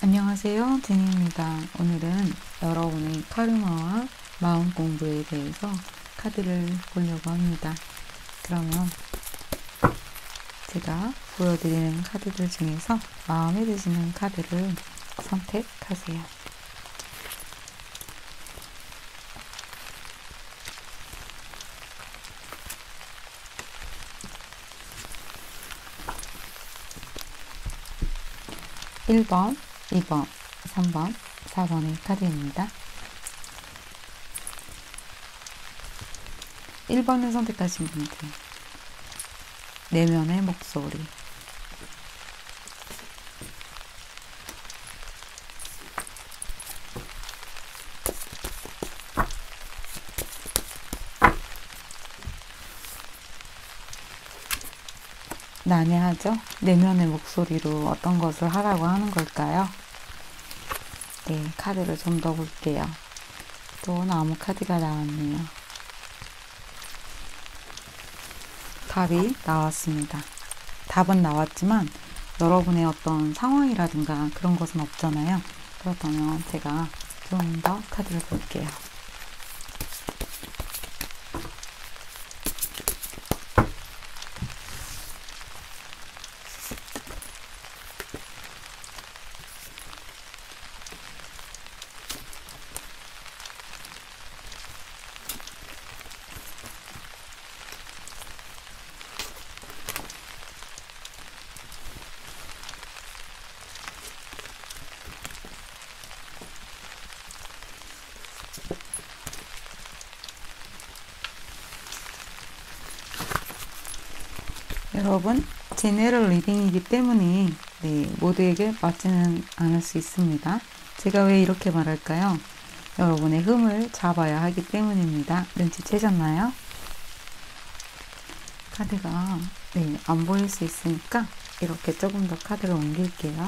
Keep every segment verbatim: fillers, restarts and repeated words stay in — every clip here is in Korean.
안녕하세요, 제니입니다. 오늘은 여러분의 카르마와 마음 공부에 대해서 카드를 보려고 합니다. 그러면 제가 보여드리는 카드들 중에서 마음에 드시는 카드를 선택하세요. 일 번, 이 번, 삼 번, 사 번의 카드입니다. 일 번을 선택하신 분들, 내면의 목소리. 난해하죠? 내면의 목소리로 어떤 것을 하라고 하는 걸까요? 네, 카드를 좀 더 볼게요. 또 나무 카드가 나왔네요. 답이 나왔습니다. 답은 나왔지만 여러분의 어떤 상황이라든가 그런 것은 없잖아요. 그렇다면 제가 좀 더 카드를 볼게요. 여러분, 제네럴 리딩이기 때문에 네, 모두에게 맞지는 않을 수 있습니다. 제가 왜 이렇게 말할까요? 여러분의 흠을 잡아야 하기 때문입니다. 눈치채셨나요? 카드가 네, 안 보일 수 있으니까 이렇게 조금 더 카드를 옮길게요.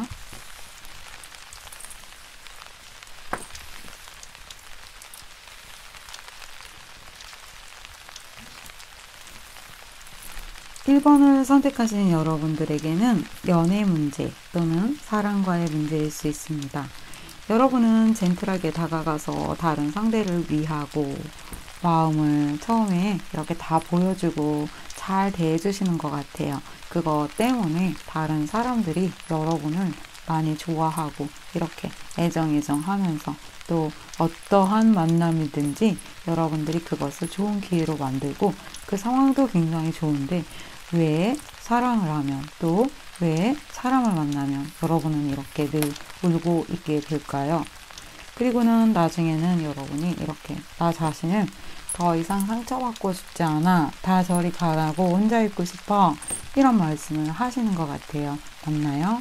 일 번을 선택하신 여러분들에게는 연애 문제 또는 사랑과의 문제일 수 있습니다. 여러분은 젠틀하게 다가가서 다른 상대를 위하고 마음을 처음에 이렇게 다 보여주고 잘 대해주시는 것 같아요. 그거 때문에 다른 사람들이 여러분을 많이 좋아하고 이렇게 애정애정 하면서 또 어떠한 만남이든지 여러분들이 그것을 좋은 기회로 만들고 그 상황도 굉장히 좋은데 왜 사랑을 하면 또 왜 사람을 만나면 여러분은 이렇게 늘 울고 있게 될까요? 그리고는 나중에는 여러분이 이렇게 나 자신을 더 이상 상처받고 싶지 않아, 다 저리 가라고 혼자 있고 싶어, 이런 말씀을 하시는 것 같아요. 맞나요?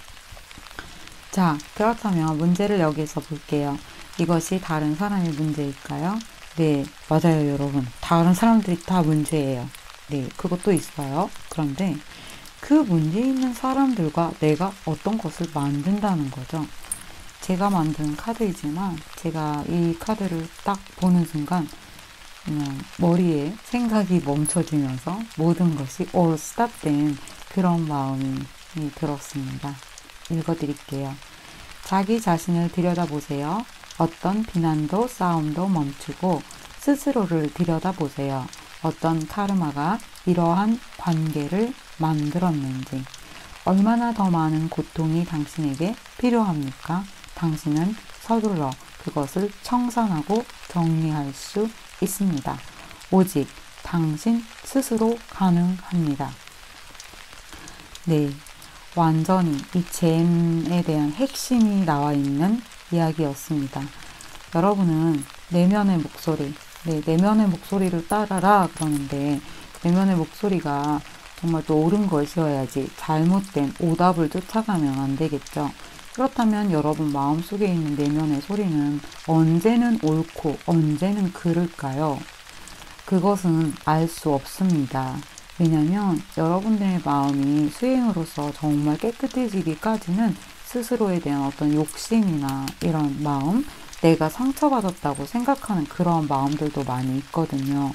자, 그렇다면 문제를 여기서 볼게요. 이것이 다른 사람의 문제일까요? 네, 맞아요, 여러분. 다른 사람들이 다 문제예요. 네, 그것도 있어요. 그런데 그 문제 있는 사람들과 내가 어떤 것을 만든다는 거죠. 제가 만든 카드이지만 제가 이 카드를 딱 보는 순간 그냥 머리에 생각이 멈춰지면서 모든 것이 all stop된 그런 마음이 들었습니다. 읽어드릴게요. 자기 자신을 들여다보세요. 어떤 비난도 싸움도 멈추고 스스로를 들여다보세요. 어떤 카르마가 이러한 관계를 만들었는지, 얼마나 더 많은 고통이 당신에게 필요합니까? 당신은 서둘러 그것을 청산하고 정리할 수 있습니다. 오직 당신 스스로 가능합니다. 네, 완전히 이 잼에 대한 핵심이 나와 있는 이야기였습니다. 여러분은 내면의 목소리, 네, 내면의 목소리를 따라라 그러는데 내면의 목소리가 정말 또 옳은 것이어야지 잘못된 오답을 쫓아가면 안 되겠죠. 그렇다면 여러분 마음속에 있는 내면의 소리는 언제는 옳고 언제는 그를까요? 그것은 알 수 없습니다. 왜냐하면 여러분들의 마음이 수행으로서 정말 깨끗해지기까지는 스스로에 대한 어떤 욕심이나 이런 마음, 내가 상처받았다고 생각하는 그런 마음들도 많이 있거든요.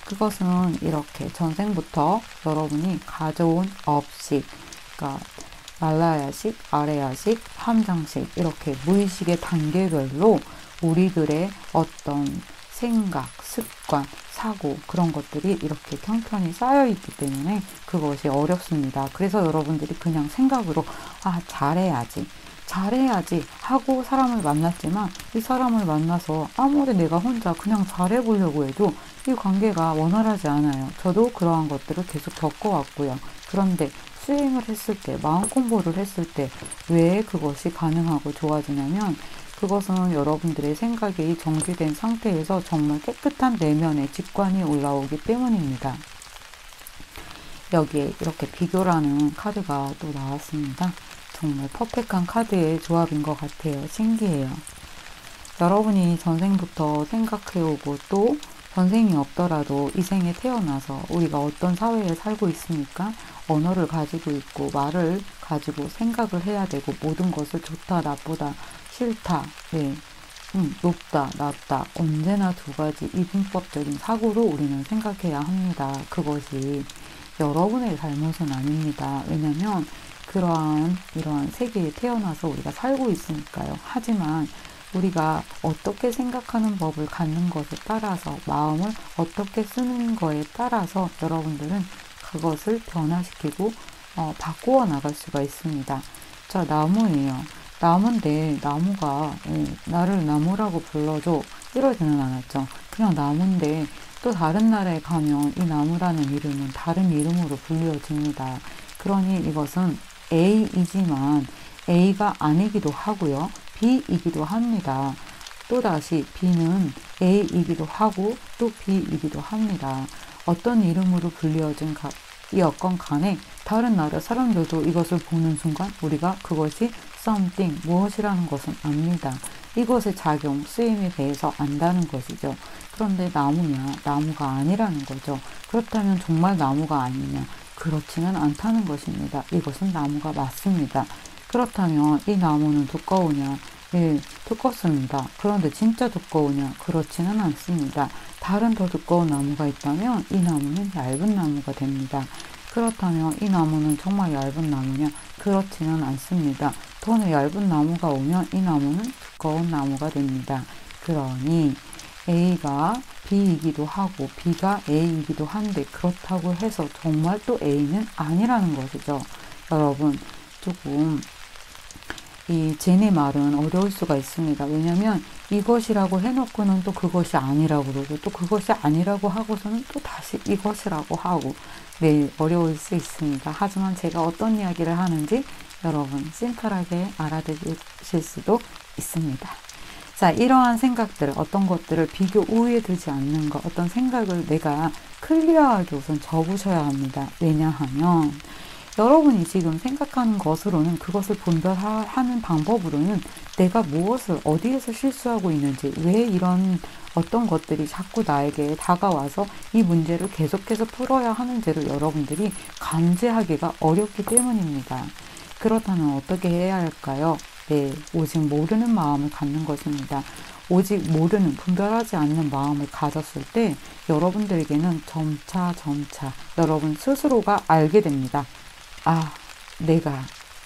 그것은 이렇게 전생부터 여러분이 가져온 업식, 그러니까 말라야식, 아래야식, 함장식 이렇게 무의식의 단계별로 우리들의 어떤 생각, 습관, 사고 그런 것들이 이렇게 평편이 쌓여 있기 때문에 그것이 어렵습니다. 그래서 여러분들이 그냥 생각으로 아 잘해야지 잘해야지 하고 사람을 만났지만 이 사람을 만나서 아무리 내가 혼자 그냥 잘해보려고 해도 이 관계가 원활하지 않아요. 저도 그러한 것들을 계속 겪어왔고요. 그런데 수행을 했을 때, 마음 공부를 했을 때 왜 그것이 가능하고 좋아지냐면 그것은 여러분들의 생각이 정지된 상태에서 정말 깨끗한 내면의 직관이 올라오기 때문입니다. 여기에 이렇게 비교라는 카드가 또 나왔습니다. 정말 퍼펙트한 카드의 조합인 것 같아요. 신기해요. 여러분이 전생부터 생각해오고 또 전생이 없더라도 이 생에 태어나서 우리가 어떤 사회에 살고 있습니까? 언어를 가지고 있고 말을 가지고 생각을 해야 되고 모든 것을 좋다, 나쁘다, 싫다, 네, 음, 높다, 낮다 언제나 두 가지 이분법적인 사고로 우리는 생각해야 합니다. 그것이 여러분의 잘못은 아닙니다. 왜냐하면 그러한 이러한 세계에 태어나서 우리가 살고 있으니까요. 하지만 우리가 어떻게 생각하는 법을 갖는 것에 따라서 마음을 어떻게 쓰는 거에 따라서 여러분들은 그것을 변화시키고 어, 바꾸어 나갈 수가 있습니다. 자, 나무예요. 나무인데 나무가 어, 나를 나무라고 불러줘 이러지는 않았죠. 그냥 나무인데 또 다른 나라에 가면 이 나무라는 이름은 다른 이름으로 불려집니다. 그러니 이것은 A이지만 A가 아니기도 하고요. B이기도 합니다. 또다시 B는 A이기도 하고 또 B이기도 합니다. 어떤 이름으로 불려진 가, 이었건 간에 다른 나라 사람들도 이것을 보는 순간 우리가 그것이 something, 무엇이라는 것은 압니다. 이것의 작용, 쓰임에 대해서 안다는 것이죠. 그런데 나무냐, 나무가 아니라는 거죠. 그렇다면 정말 나무가 아니냐? 그렇지는 않다는 것입니다. 이것은 나무가 맞습니다. 그렇다면 이 나무는 두꺼우냐? 예, 두껍습니다. 그런데 진짜 두꺼우냐? 그렇지는 않습니다. 다른 더 두꺼운 나무가 있다면 이 나무는 얇은 나무가 됩니다. 그렇다면 이 나무는 정말 얇은 나무냐? 그렇지는 않습니다. 더 얇은 나무가 오면 이 나무는 두꺼운 나무가 됩니다. 그러니 A가 B이기도 하고 B가 A이기도 한데 그렇다고 해서 정말 또 A는 아니라는 것이죠. 여러분 조금 이 제네 말은 어려울 수가 있습니다. 왜냐하면 이것이라고 해놓고는 또 그것이 아니라고 그러고 또 그것이 아니라고 하고서는 또 다시 이것이라고 하고 네 어려울 수 있습니다. 하지만 제가 어떤 이야기를 하는지 여러분 심플하게 알아들으실 수도 있습니다. 자, 이러한 생각들, 어떤 것들을 비교 우위에 두지 않는 것, 어떤 생각을 내가 클리어하게 우선 적으셔야 합니다. 왜냐하면 여러분이 지금 생각하는 것으로는 그것을 분별하는 방법으로는 내가 무엇을 어디에서 실수하고 있는지 왜 이런 어떤 것들이 자꾸 나에게 다가와서 이 문제를 계속해서 풀어야 하는지를 여러분들이 감지하기가 어렵기 때문입니다. 그렇다면 어떻게 해야 할까요? 네, 오직 모르는 마음을 갖는 것입니다. 오직 모르는, 분별하지 않는 마음을 가졌을 때 여러분들에게는 점차 점차 여러분 스스로가 알게 됩니다. 아, 내가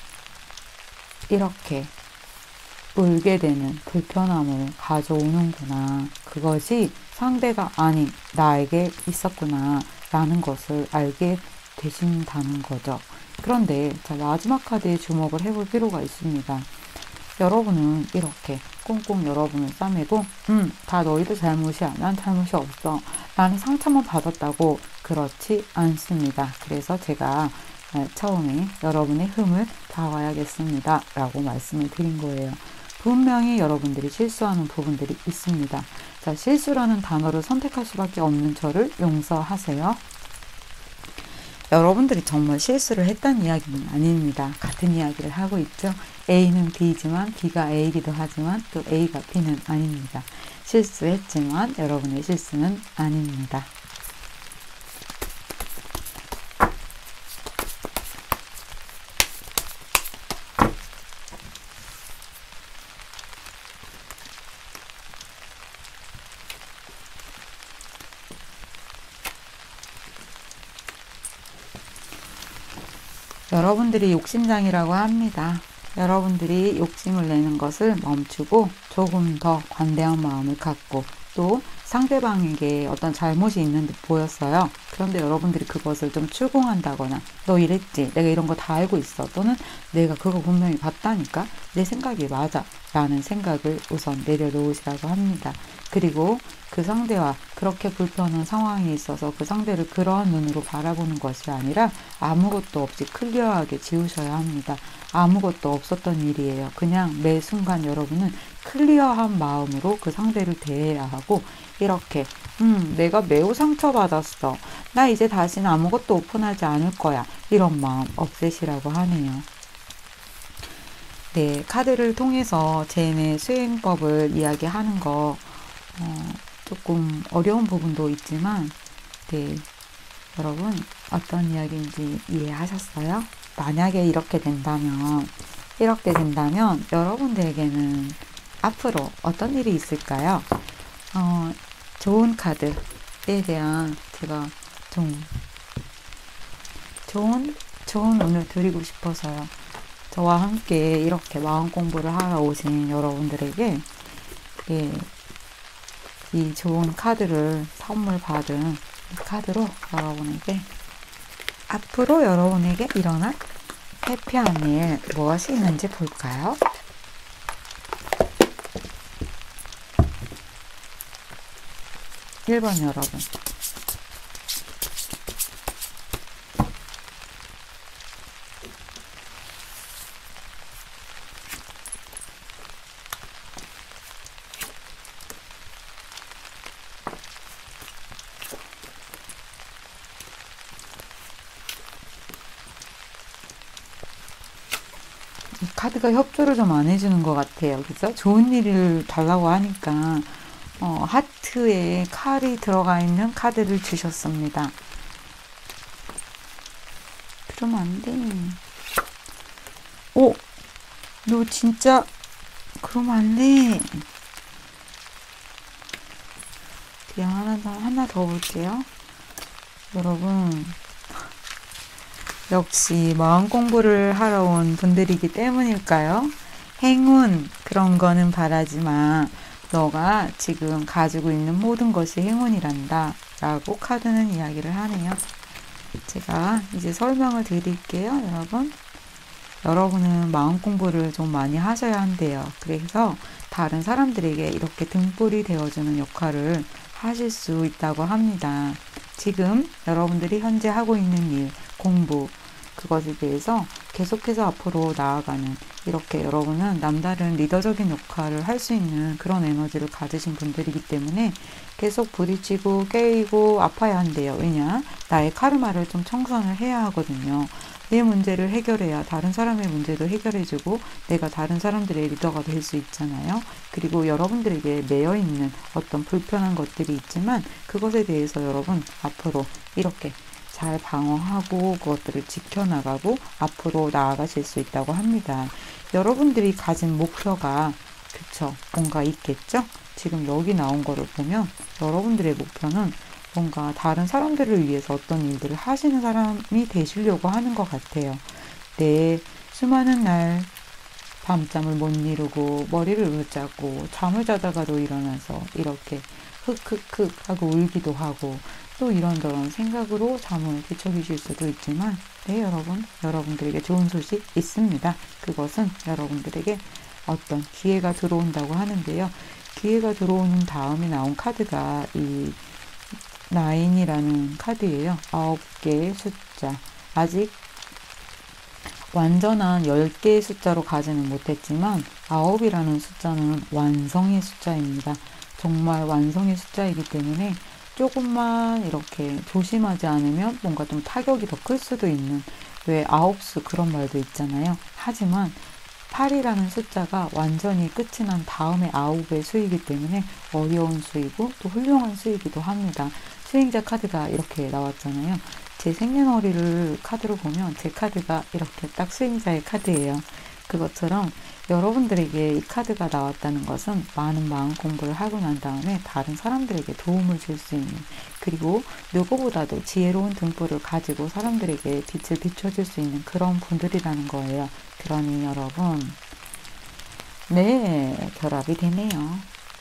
이렇게 울게 되는 불편함을 가져오는구나. 그것이 상대가 아닌 나에게 있었구나. 라는 것을 알게 되신다는 거죠. 그런데 자, 마지막 카드에 주목을 해볼 필요가 있습니다. 여러분은 이렇게 꽁꽁 여러분을 싸매고 음, 다 너희들 잘못이야. 난 잘못이 없어. 나는 상처만 받았다고. 그렇지 않습니다. 그래서 제가 처음에 여러분의 흠을 봐와야겠습니다. 라고 말씀을 드린 거예요. 분명히 여러분들이 실수하는 부분들이 있습니다. 자, 실수라는 단어를 선택할 수밖에 없는 저를 용서하세요. 여러분들이 정말 실수를 했다는 이야기는 아닙니다. 같은 이야기를 하고 있죠. A는 B지만 B가 A이기도 하지만 또 A가 B는 아닙니다. 실수했지만 여러분의 실수는 아닙니다. 여러분들이 욕심장이라고 합니다. 여러분들이 욕심을 내는 것을 멈추고 조금 더 관대한 마음을 갖고 또 상대방에게 어떤 잘못이 있는 듯 보였어요. 그런데 여러분들이 그것을 좀 추궁한다거나 너 이랬지? 내가 이런 거 다 알고 있어. 또는 내가 그거 분명히 봤다니까? 내 생각이 맞아. 라는 생각을 우선 내려놓으시라고 합니다. 그리고 그 상대와 그렇게 불편한 상황이 있어서 그 상대를 그러한 눈으로 바라보는 것이 아니라 아무것도 없이 클리어하게 지우셔야 합니다. 아무것도 없었던 일이에요. 그냥 매 순간 여러분은 클리어한 마음으로 그 상대를 대해야 하고 이렇게 음 내가 매우 상처받았어. 나 이제 다시는 아무것도 오픈하지 않을 거야. 이런 마음 없애시라고 하네요. 네, 카드를 통해서 제네 수행법을 이야기하는 거 어, 조금 어려운 부분도 있지만 네, 여러분 어떤 이야기인지 이해하셨어요? 만약에 이렇게 된다면 이렇게 된다면 여러분들에게는 앞으로 어떤 일이 있을까요? 어, 좋은 카드에 대한 제가 좀 좋은 좋은 운을 드리고 싶어서요. 저와 함께 이렇게 마음 공부를 하러 오신 여러분들에게 예, 이 좋은 카드를 선물 받은 이 카드로 여러분에게 앞으로 여러분에게 일어날 해피한 일 무엇이 있는지 볼까요? 일 번 여러분. 이 카드가 협조를 좀 안 해주는 것 같아요. 그죠? 좋은 일을 달라고 하니까 어, 하트에 칼이 들어가 있는 카드를 주셨습니다. 그러면 안 돼. 오! 너 진짜 그러면 안 돼. 그냥 하나 더, 하나 더 볼게요. 여러분 역시 마음 공부를 하러 온 분들이기 때문일까요? 행운 그런 거는 바라지 마. 너가 지금 가지고 있는 모든 것이 행운이란다 라고 카드는 이야기를 하네요. 제가 이제 설명을 드릴게요. 여러분 여러분은 마음 공부를 좀 많이 하셔야 한대요. 그래서 다른 사람들에게 이렇게 등불이 되어주는 역할을 하실 수 있다고 합니다. 지금 여러분들이 현재 하고 있는 일, 공부 그것에 대해서 계속해서 앞으로 나아가는 이렇게 여러분은 남다른 리더적인 역할을 할 수 있는 그런 에너지를 가지신 분들이기 때문에 계속 부딪히고 깨이고 아파야 한대요. 왜냐? 나의 카르마를 좀 청산을 해야 하거든요. 내 문제를 해결해야 다른 사람의 문제도 해결해주고 내가 다른 사람들의 리더가 될 수 있잖아요. 그리고 여러분들에게 매여있는 어떤 불편한 것들이 있지만 그것에 대해서 여러분 앞으로 이렇게 잘 방어하고 그것들을 지켜나가고 앞으로 나아가실 수 있다고 합니다. 여러분들이 가진 목표가 그쵸? 뭔가 있겠죠? 지금 여기 나온 거를 보면 여러분들의 목표는 뭔가 다른 사람들을 위해서 어떤 일들을 하시는 사람이 되시려고 하는 것 같아요. 내 수많은 날 밤잠을 못 이루고 머리를 으짜고 잠을 자다가도 일어나서 이렇게 흑흑흑 하고 울기도 하고 또 이런저런 생각으로 잠을 뒤척이실 수도 있지만 네 여러분 여러분들에게 좋은 소식 있습니다. 그것은 여러분들에게 어떤 기회가 들어온다고 하는데요. 기회가 들어오는 다음에 나온 카드가 이 나인이라는 카드예요. 아홉 개의 숫자. 아직 완전한 열 개의 숫자로 가지는 못했지만 아홉이라는 숫자는 완성의 숫자입니다. 정말 완성의 숫자이기 때문에 조금만 이렇게 조심하지 않으면 뭔가 좀 타격이 더 클 수도 있는 왜 아홉수 그런 말도 있잖아요. 하지만 팔이라는 숫자가 완전히 끝이 난 다음에 아홉의 수이기 때문에 어려운 수이고 또 훌륭한 수이기도 합니다. 수행자 카드가 이렇게 나왔잖아요. 제 생년월일을 카드로 보면 제 카드가 이렇게 딱 수행자의 카드예요. 그것처럼 여러분들에게 이 카드가 나왔다는 것은 많은 마음 공부를 하고 난 다음에 다른 사람들에게 도움을 줄 수 있는, 그리고 누구보다도 지혜로운 등불을 가지고 사람들에게 빛을 비춰줄 수 있는 그런 분들이라는 거예요. 그러니 여러분, 네, 결합이 되네요.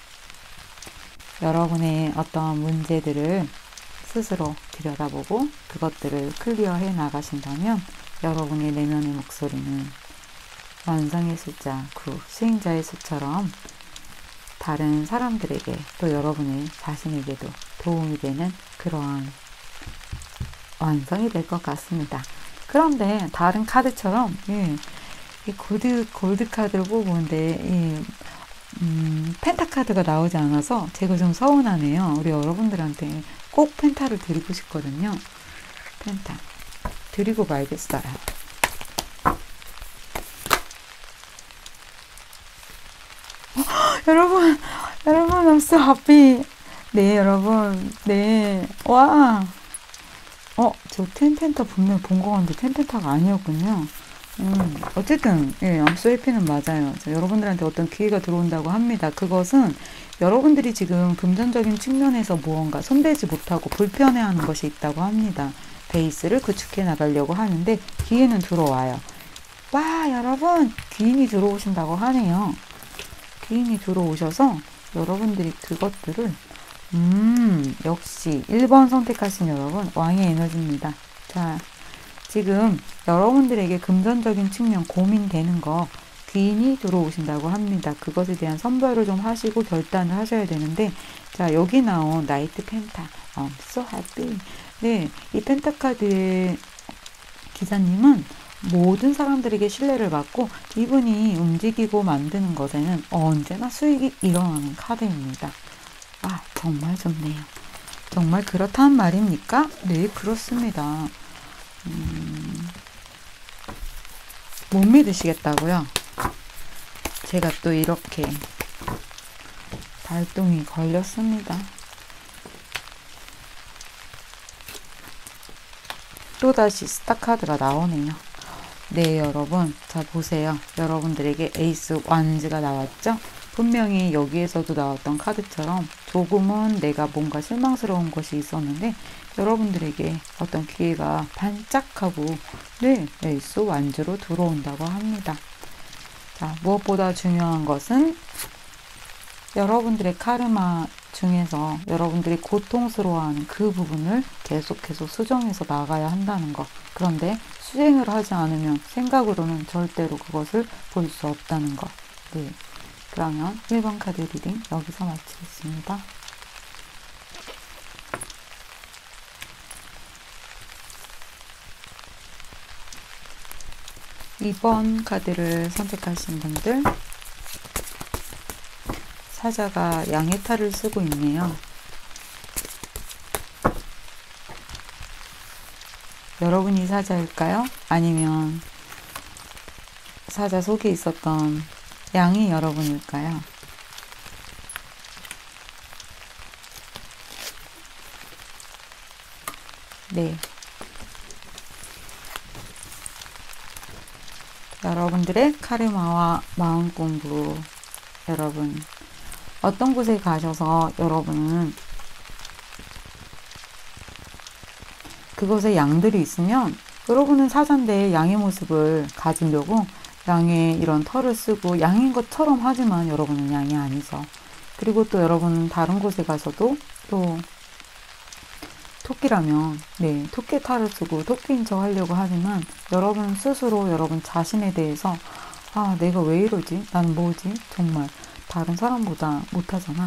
여러분의 어떤 문제들을 스스로 들여다보고 그것들을 클리어해 나가신다면 여러분의 내면의 목소리는 완성의 숫자 구, 수행자의 수처럼 다른 사람들에게 또 여러분의 자신에게도 도움이 되는 그러한 완성이 될 것 같습니다. 그런데 다른 카드처럼 예, 이 골드, 골드 카드를 뽑았는데 예, 음, 펜타 카드가 나오지 않아서 제가 좀 서운하네요. 우리 여러분들한테 꼭 펜타를 드리고 싶거든요. 펜타 드리고 말겠어요. 여러분, 여러분, I'm so happy. 네, 여러분, 네, 와, 어, 저 텐펜타 분명 본 거 같은데 텐펜타가 아니었군요. 음, 어쨌든, 예, I'm so happy는 맞아요. 자, 여러분들한테 어떤 기회가 들어온다고 합니다. 그것은 여러분들이 지금 금전적인 측면에서 무언가 손대지 못하고 불편해하는 것이 있다고 합니다. 베이스를 구축해 나가려고 하는데 기회는 들어와요. 와, 여러분, 귀인이 들어오신다고 하네요. 귀인이 들어오셔서 여러분들이 그것들을 음 역시 일 번 선택하신 여러분 왕의 에너지입니다. 자, 지금 여러분들에게 금전적인 측면 고민되는 거 귀인이 들어오신다고 합니다. 그것에 대한 선별을 좀 하시고 결단을 하셔야 되는데, 자, 여기 나온 나이트 펜타, I'm so happy. 네, 이 펜타 카드의 기사님은 모든 사람들에게 신뢰를 받고 이분이 움직이고 만드는 것에는 언제나 수익이 일어나는 카드입니다. 아, 정말 좋네요. 정말 그렇다는 말입니까? 네, 그렇습니다. 음, 못 믿으시겠다고요? 제가 또 이렇게 발동이 걸렸습니다. 또다시 스타 카드가 나오네요. 네, 여러분, 자 보세요. 여러분들에게 에이스 완즈가 나왔죠? 분명히 여기에서도 나왔던 카드처럼 조금은 내가 뭔가 실망스러운 것이 있었는데 여러분들에게 어떤 기회가 반짝하고 네, 에이스 완즈로 들어온다고 합니다. 자, 무엇보다 중요한 것은 여러분들의 카르마 중에서 여러분들이 고통스러워하는 그 부분을 계속해서 수정해서 나가야 한다는 것. 그런데 수행을 하지 않으면 생각으로는 절대로 그것을 볼 수 없다는 것. 네. 그러면 일 번 카드 리딩 여기서 마치겠습니다. 이 번 카드를 선택하신 분들, 사자가 양의 탈을 쓰고 있네요. 여러분이 사자일까요? 아니면 사자 속에 있었던 양이 여러분일까요? 네. 여러분들의 카르마와 마음 공부, 여러분 어떤 곳에 가셔서 여러분은 그곳에 양들이 있으면 여러분은 사자인데 양의 모습을 가지려고 양의 이런 털을 쓰고 양인 것처럼 하지만 여러분은 양이 아니죠. 그리고 또 여러분은 다른 곳에 가서도 또 토끼라면 네, 토끼 탈을 쓰고 토끼인 척 하려고 하지만 여러분 스스로 여러분 자신에 대해서 아, 내가 왜 이러지? 난 뭐지? 정말 다른 사람보다 못하잖아.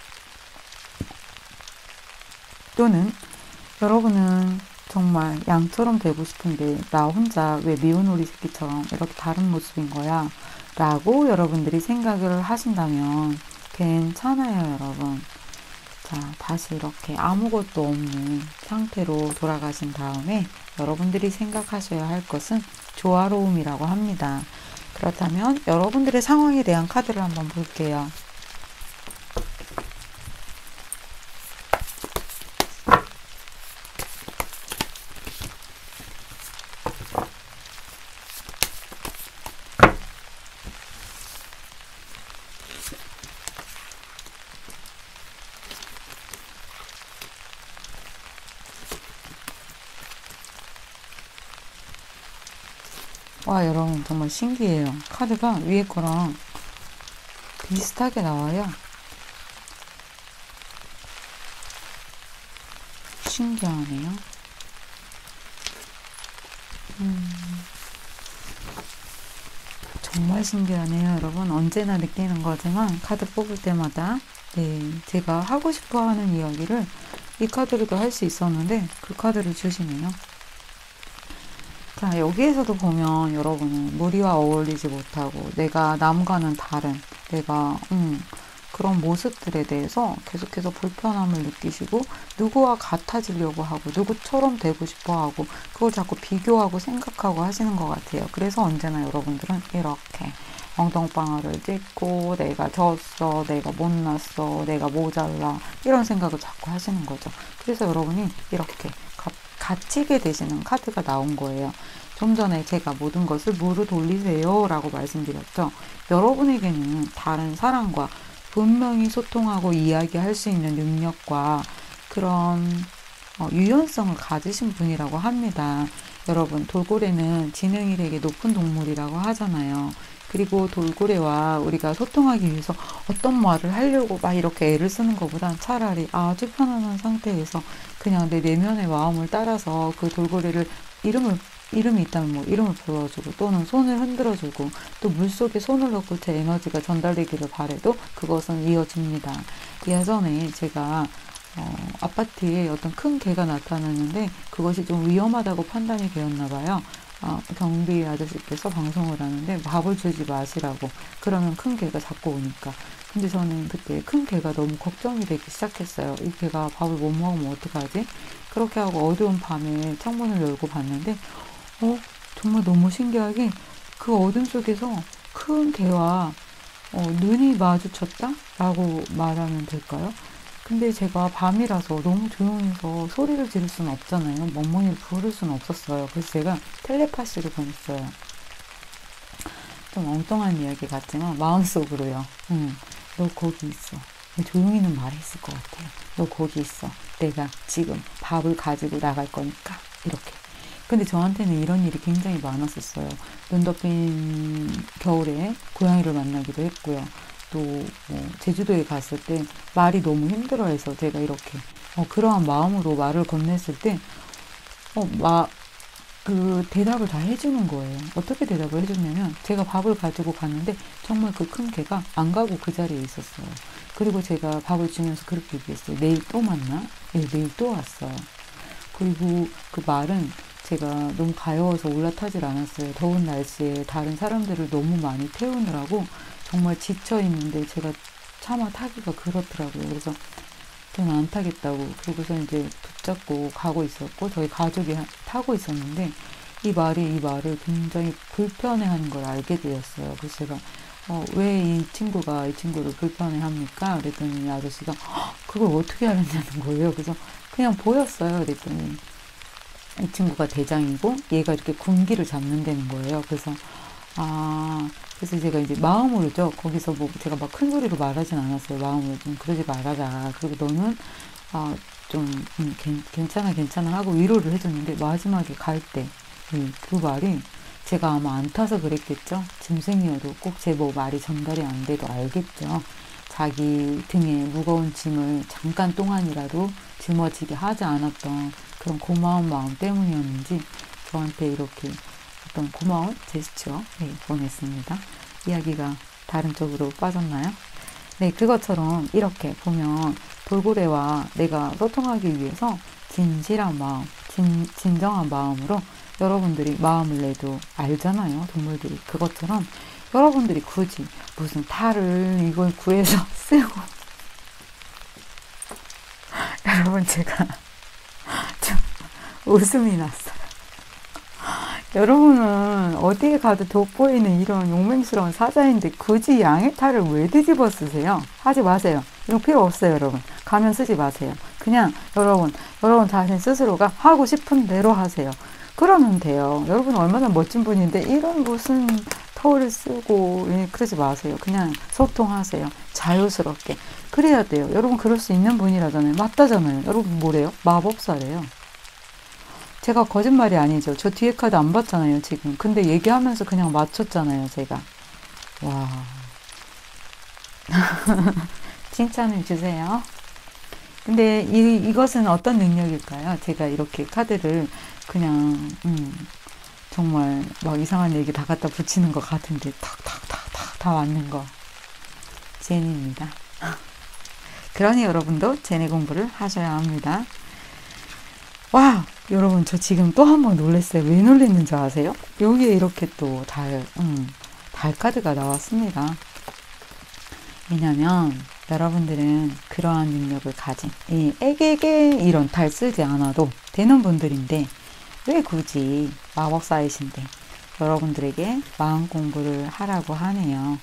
또는 여러분은 정말 양처럼 되고 싶은데 나 혼자 왜 미운 오리 새끼처럼 이렇게 다른 모습인 거야? 라고 여러분들이 생각을 하신다면 괜찮아요, 여러분. 자, 다시 이렇게 아무것도 없는 상태로 돌아가신 다음에 여러분들이 생각하셔야 할 것은 조화로움이라고 합니다. 그렇다면 여러분들의 상황에 대한 카드를 한번 볼게요. 와, 여러분 정말 신기해요. 카드가 위에 거랑 비슷하게 나와요. 신기하네요. 음, 정말 신기하네요, 여러분. 언제나 느끼는 거지만 카드 뽑을 때마다 네, 제가 하고 싶어 하는 이야기를 이 카드로도 할 수 있었는데 그 카드를 주시네요. 자, 여기에서도 보면 여러분은 무리와 어울리지 못하고 내가 남과는 다른 내가 음, 그런 모습들에 대해서 계속해서 불편함을 느끼시고 누구와 같아지려고 하고 누구처럼 되고 싶어 하고 그걸 자꾸 비교하고 생각하고 하시는 것 같아요. 그래서 언제나 여러분들은 이렇게 엉덩방아를 찢고 내가 졌어, 내가 못났어, 내가 모자라 이런 생각을 자꾸 하시는 거죠. 그래서 여러분이 이렇게 가, 갇히게 되시는 카드가 나온 거예요. 좀 전에 제가 모든 것을 무로 돌리세요 라고 말씀드렸죠. 여러분에게는 다른 사람과 분명히 소통하고 이야기할 수 있는 능력과 그런 어, 유연성을 가지신 분이라고 합니다. 여러분, 돌고래는 지능이 되게 높은 동물이라고 하잖아요. 그리고 돌고래와 우리가 소통하기 위해서 어떤 말을 하려고 막 이렇게 애를 쓰는 것보단 차라리 아주 편안한 상태에서 그냥 내 내면의 마음을 따라서 그 돌고래를 이름을 이름이 있다면 뭐 이름을 불러주고 또는 손을 흔들어주고 또 물속에 손을 넣고 제 에너지가 전달되기를 바래도 그것은 이어집니다. 예전에 제가 어, 아파트에 어떤 큰 개가 나타났는데 그것이 좀 위험하다고 판단이 되었나 봐요. 어, 경비 아저씨께서 방송을 하는데 밥을 주지 마시라고 그러면 큰 개가 자꾸 오니까 근데 저는 그때 큰 개가 너무 걱정이 되기 시작했어요. 이 개가 밥을 못 먹으면 어떡하지? 그렇게 하고 어두운 밤에 창문을 열고 봤는데 어, 정말 너무 신기하게 그 어둠 속에서 큰 개와 어, 눈이 마주쳤다? 라고 말하면 될까요? 근데 제가 밤이라서 너무 조용해서 소리를 지를 수는 없잖아요. 멍멍이를 부를 수는 없었어요. 그래서 제가 텔레파시를 보냈어요. 좀 엉뚱한 이야기 같지만 마음속으로요. 응, 너 거기 있어. 조용히는 말했을 것 같아요. 너 거기 있어. 내가 지금 밥을 가지고 나갈 거니까. 이렇게. 근데 저한테는 이런 일이 굉장히 많았었어요. 눈 덮인 겨울에 고양이를 만나기도 했고요. 또 뭐 제주도에 갔을 때 말이 너무 힘들어해서 제가 이렇게 어, 그러한 마음으로 말을 건넸을 때 어, 마, 그 대답을 다 해주는 거예요. 어떻게 대답을 해줬냐면 제가 밥을 가지고 갔는데 정말 그 큰 개가 안 가고 그 자리에 있었어요. 그리고 제가 밥을 주면서 그렇게 얘기했어요. 내일 또 만나? 네, 내일 또 왔어요. 그리고 그 말은 제가 너무 가여워서 올라타질 않았어요. 더운 날씨에 다른 사람들을 너무 많이 태우느라고 정말 지쳐 있는데 제가 차마 타기가 그렇더라고요. 그래서 저는 안 타겠다고 그러고서 이제 붙잡고 가고 있었고 저희 가족이 타고 있었는데 이 말이 이 말을 굉장히 불편해하는 걸 알게 되었어요. 그래서 제가 어, 왜 이 친구가 이 친구를 불편해합니까? 그랬더니 이 아저씨가 그걸 어떻게 알았냐는 거예요. 그래서 그냥 보였어요. 그랬더니 이 친구가 대장이고 얘가 이렇게 군기를 잡는다는 거예요. 그래서 아 그래서 제가 이제 마음으로죠. 거기서 뭐 제가 막 큰 소리로 말하진 않았어요. 마음으로 좀 그러지 말아라. 그리고 너는 아 좀 음, 괜찮아 괜찮아 하고 위로를 해줬는데 마지막에 갈 때 그 말이 제가 아마 안 타서 그랬겠죠. 짐승이어도 꼭 제 뭐 말이 전달이 안 돼도 알겠죠. 자기 등에 무거운 짐을 잠깐 동안이라도 짊어지게 하지 않았던 그런 고마운 마음 때문이었는지 저한테 이렇게 어떤 고마운 제스처 네, 보냈습니다. 이야기가 다른 쪽으로 빠졌나요? 네, 그것처럼 이렇게 보면 돌고래와 내가 소통하기 위해서 진실한 마음, 진, 진정한 마음으로 여러분들이 마음을 내도 알잖아요. 동물들이. 그것처럼 여러분들이 굳이 무슨 탈을 이걸 구해서 쓰고 여러분 제가 좀 웃음이 났어요. 여러분은 어디에 가도 돋보이는 이런 용맹스러운 사자인데 굳이 양의 탈을 왜 뒤집어 쓰세요? 하지 마세요. 이런 필요 없어요, 여러분. 가면 쓰지 마세요. 그냥 여러분, 여러분 자신 스스로가 하고 싶은 대로 하세요. 그러면 돼요. 여러분 얼마나 멋진 분인데 이런 무슨 터를 쓰고 그러지 마세요. 그냥 소통하세요. 자유스럽게. 그래야 돼요. 여러분 그럴 수 있는 분이라잖아요. 맞다잖아요. 여러분 뭐래요? 마법사래요. 제가 거짓말이 아니죠. 저 뒤에 카드 안 봤잖아요, 지금. 근데 얘기하면서 그냥 맞췄잖아요, 제가. 와. 칭찬을 주세요. 근데 이, 이것은 어떤 능력일까요? 제가 이렇게 카드를 그냥, 음, 정말 막 이상한 얘기 다 갖다 붙이는 것 같은데, 탁탁탁탁 다 맞는 거. 제니입니다. 그러니 여러분도 제니 공부를 하셔야 합니다. 와, 여러분 저 지금 또 한 번 놀랐어요. 왜 놀랐는지 아세요? 여기에 이렇게 또 달, 음, 달 카드가 나왔습니다. 왜냐면 여러분들은 그러한 능력을 가진 이 에게게 이런 달 쓰지 않아도 되는 분들인데 왜 굳이 마법사이신데 여러분들에게 마음 공부를 하라고 하네요.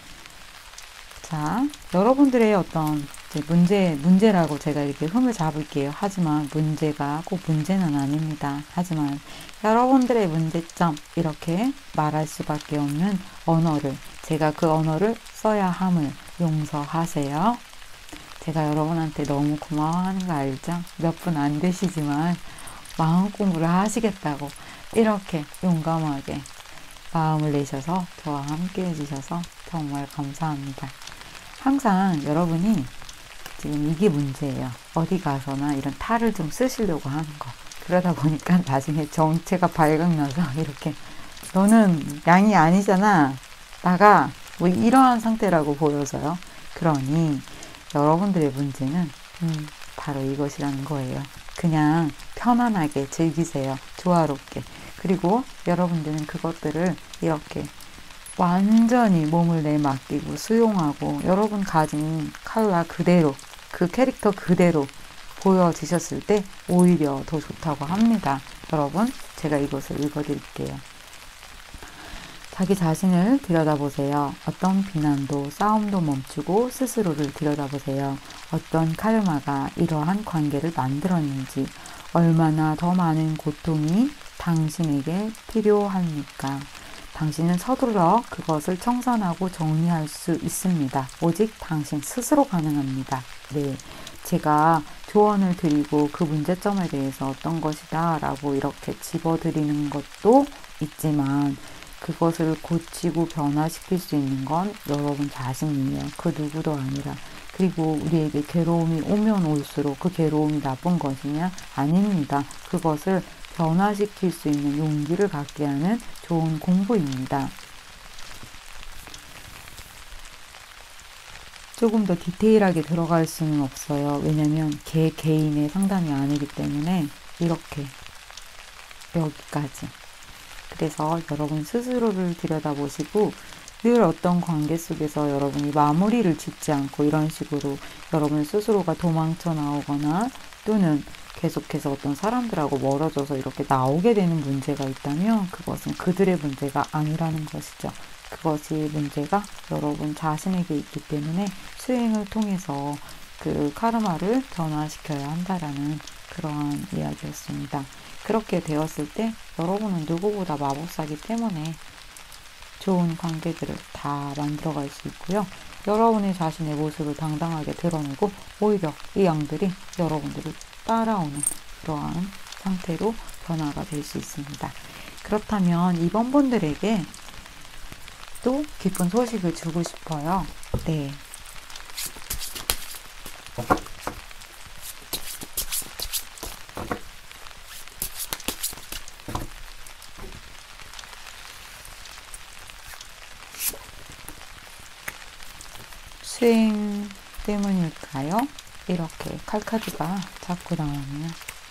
자, 여러분들의 어떤 문제, 문제라고 제가 이렇게 흠을 잡을게요. 하지만 문제가 꼭 문제는 아닙니다. 하지만 여러분들의 문제점 이렇게 말할 수밖에 없는 언어를 제가 그 언어를 써야 함을 용서하세요. 제가 여러분한테 너무 고마워하는 거 알죠? 몇 분 안 되시지만 마음 공부를 하시겠다고 이렇게 용감하게 마음을 내셔서 저와 함께 해주셔서 정말 감사합니다. 항상 여러분이 지금 이게 문제예요. 어디 가서나 이런 탈을 좀 쓰시려고 하는 거. 그러다 보니까 나중에 정체가 발각나서 이렇게 너는 양이 아니잖아. 나가 뭐 이러한 상태라고 보여서요. 그러니 여러분들의 문제는 음, 바로 이것이라는 거예요. 그냥 편안하게 즐기세요. 조화롭게. 그리고 여러분들은 그것들을 이렇게 완전히 몸을 내맡기고 수용하고 여러분 가진 컬러 그대로 그 캐릭터 그대로 보여지셨을 때 오히려 더 좋다고 합니다. 여러분 제가 이것을 읽어드릴게요. 자기 자신을 들여다보세요. 어떤 비난도 싸움도 멈추고 스스로를 들여다보세요. 어떤 카르마가 이러한 관계를 만들었는지 얼마나 더 많은 고통이 당신에게 필요합니까? 당신은 서둘러 그것을 청산하고 정리할 수 있습니다. 오직 당신 스스로 가능합니다. 네, 제가 조언을 드리고 그 문제점에 대해서 어떤 것이다 라고 이렇게 집어드리는 것도 있지만 그것을 고치고 변화시킬 수 있는 건 여러분 자신이에요. 그 누구도 아니라. 그리고 우리에게 괴로움이 오면 올수록 그 괴로움이 나쁜 것이냐? 아닙니다. 그것을 변화시킬 수 있는 용기를 갖게 하는 좋은 공부입니다. 조금 더 디테일하게 들어갈 수는 없어요. 왜냐면 개 개인의 상담이 아니기 때문에 이렇게 여기까지. 그래서 여러분 스스로를 들여다보시고 늘 어떤 관계 속에서 여러분이 마무리를 짓지 않고 이런 식으로 여러분 스스로가 도망쳐 나오거나 또는 계속해서 어떤 사람들하고 멀어져서 이렇게 나오게 되는 문제가 있다면 그것은 그들의 문제가 아니라는 것이죠. 그것이 문제가 여러분 자신에게 있기 때문에 수행을 통해서 그 카르마를 변화시켜야 한다라는 그러한 이야기였습니다. 그렇게 되었을 때 여러분은 누구보다 마법사기 때문에 좋은 관계들을 다 만들어갈 수 있고요. 여러분의 자신의 모습을 당당하게 드러내고 오히려 이 양들이 여러분들을 따라오는 그러한 상태로 변화가 될 수 있습니다. 그렇다면 이번 분들에게 또 기쁜 소식을 주고 싶어요. 네. 수행 때문일까요? 이렇게 칼카드가 자꾸 나오네요.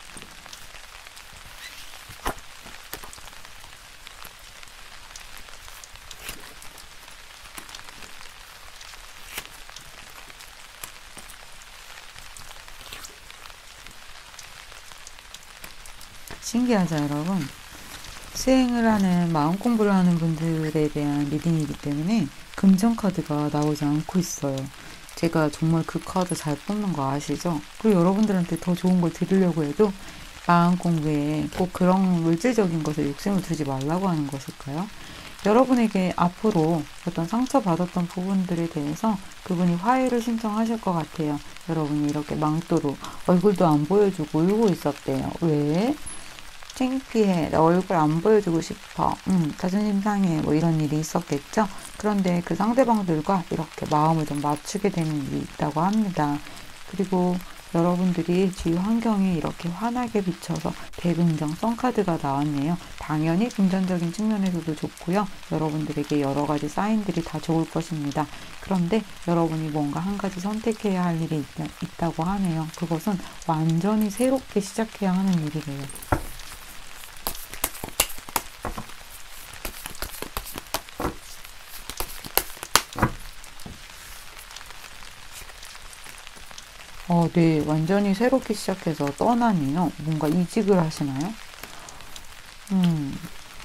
신기하죠, 여러분? 수행을 하는, 마음 공부를 하는 분들에 대한 리딩이기 때문에 금전 카드가 나오지 않고 있어요. 제가 정말 그 카드 잘 뽑는 거 아시죠? 그리고 여러분들한테 더 좋은 걸 드리려고 해도 마음 공부에 꼭 그런 물질적인 것에 욕심을 두지 말라고 하는 것일까요? 여러분에게 앞으로 어떤 상처받았던 부분들에 대해서 그분이 화해를 신청하실 것 같아요. 여러분이 이렇게 망토로 얼굴도 안 보여주고 울고 있었대요. 왜? 창피해, 내 얼굴 안 보여주고 싶어, 음, 자존심 상해, 뭐 이런 일이 있었겠죠. 그런데 그 상대방들과 이렇게 마음을 좀 맞추게 되는 일이 있다고 합니다. 그리고 여러분들이 주위 환경에 이렇게 환하게 비춰서 대긍정성 카드가 나왔네요. 당연히 금전적인 측면에서도 좋고요. 여러분들에게 여러 가지 사인들이 다 좋을 것입니다. 그런데 여러분이 뭔가 한 가지 선택해야 할 일이 있다, 있다고 하네요. 그것은 완전히 새롭게 시작해야 하는 일이래요. 어, 네. 완전히 새롭게 시작해서 떠나니요. 뭔가 이직을 하시나요? 음,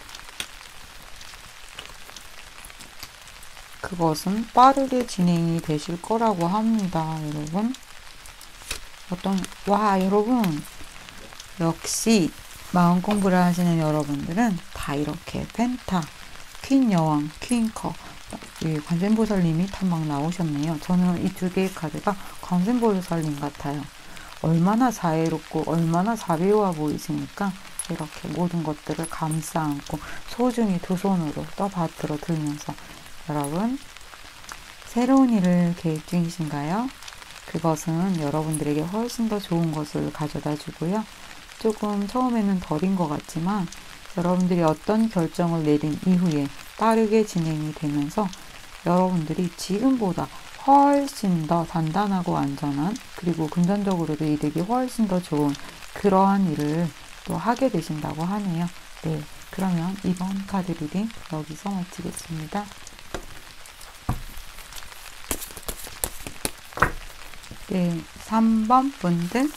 그것은 빠르게 진행이 되실 거라고 합니다, 여러분. 어떤, 와, 여러분. 역시 마음 공부를 하시는 여러분들은 다 이렇게 펜타, 퀸 여왕, 퀸컵, 이 관세음보살님이 다 막 나오셨네요. 저는 이 두 개의 카드가 관세음보살님 같아요. 얼마나 자애롭고 얼마나 자비로워 보이시니까 이렇게 모든 것들을 감싸 안고 소중히 두 손으로 떠받들어 들면서 여러분 새로운 일을 계획 중이신가요? 그것은 여러분들에게 훨씬 더 좋은 것을 가져다 주고요. 조금 처음에는 덜인 것 같지만 여러분들이 어떤 결정을 내린 이후에 빠르게 진행이 되면서 여러분들이 지금보다 훨씬 더 단단하고 안전한, 그리고 금전적으로도 이득이 훨씬 더 좋은 그러한 일을 또 하게 되신다고 하네요. 네, 그러면 이번 카드 리딩 여기서 마치겠습니다. 네, 삼 번 분들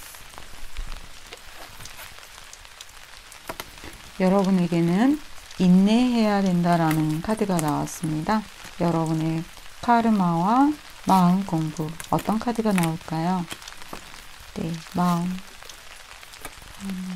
여러분에게는 인내해야 된다라는 카드가 나왔습니다. 여러분의 카르마와 마음 공부, 어떤 카드가 나올까요? 네, 마음. 음.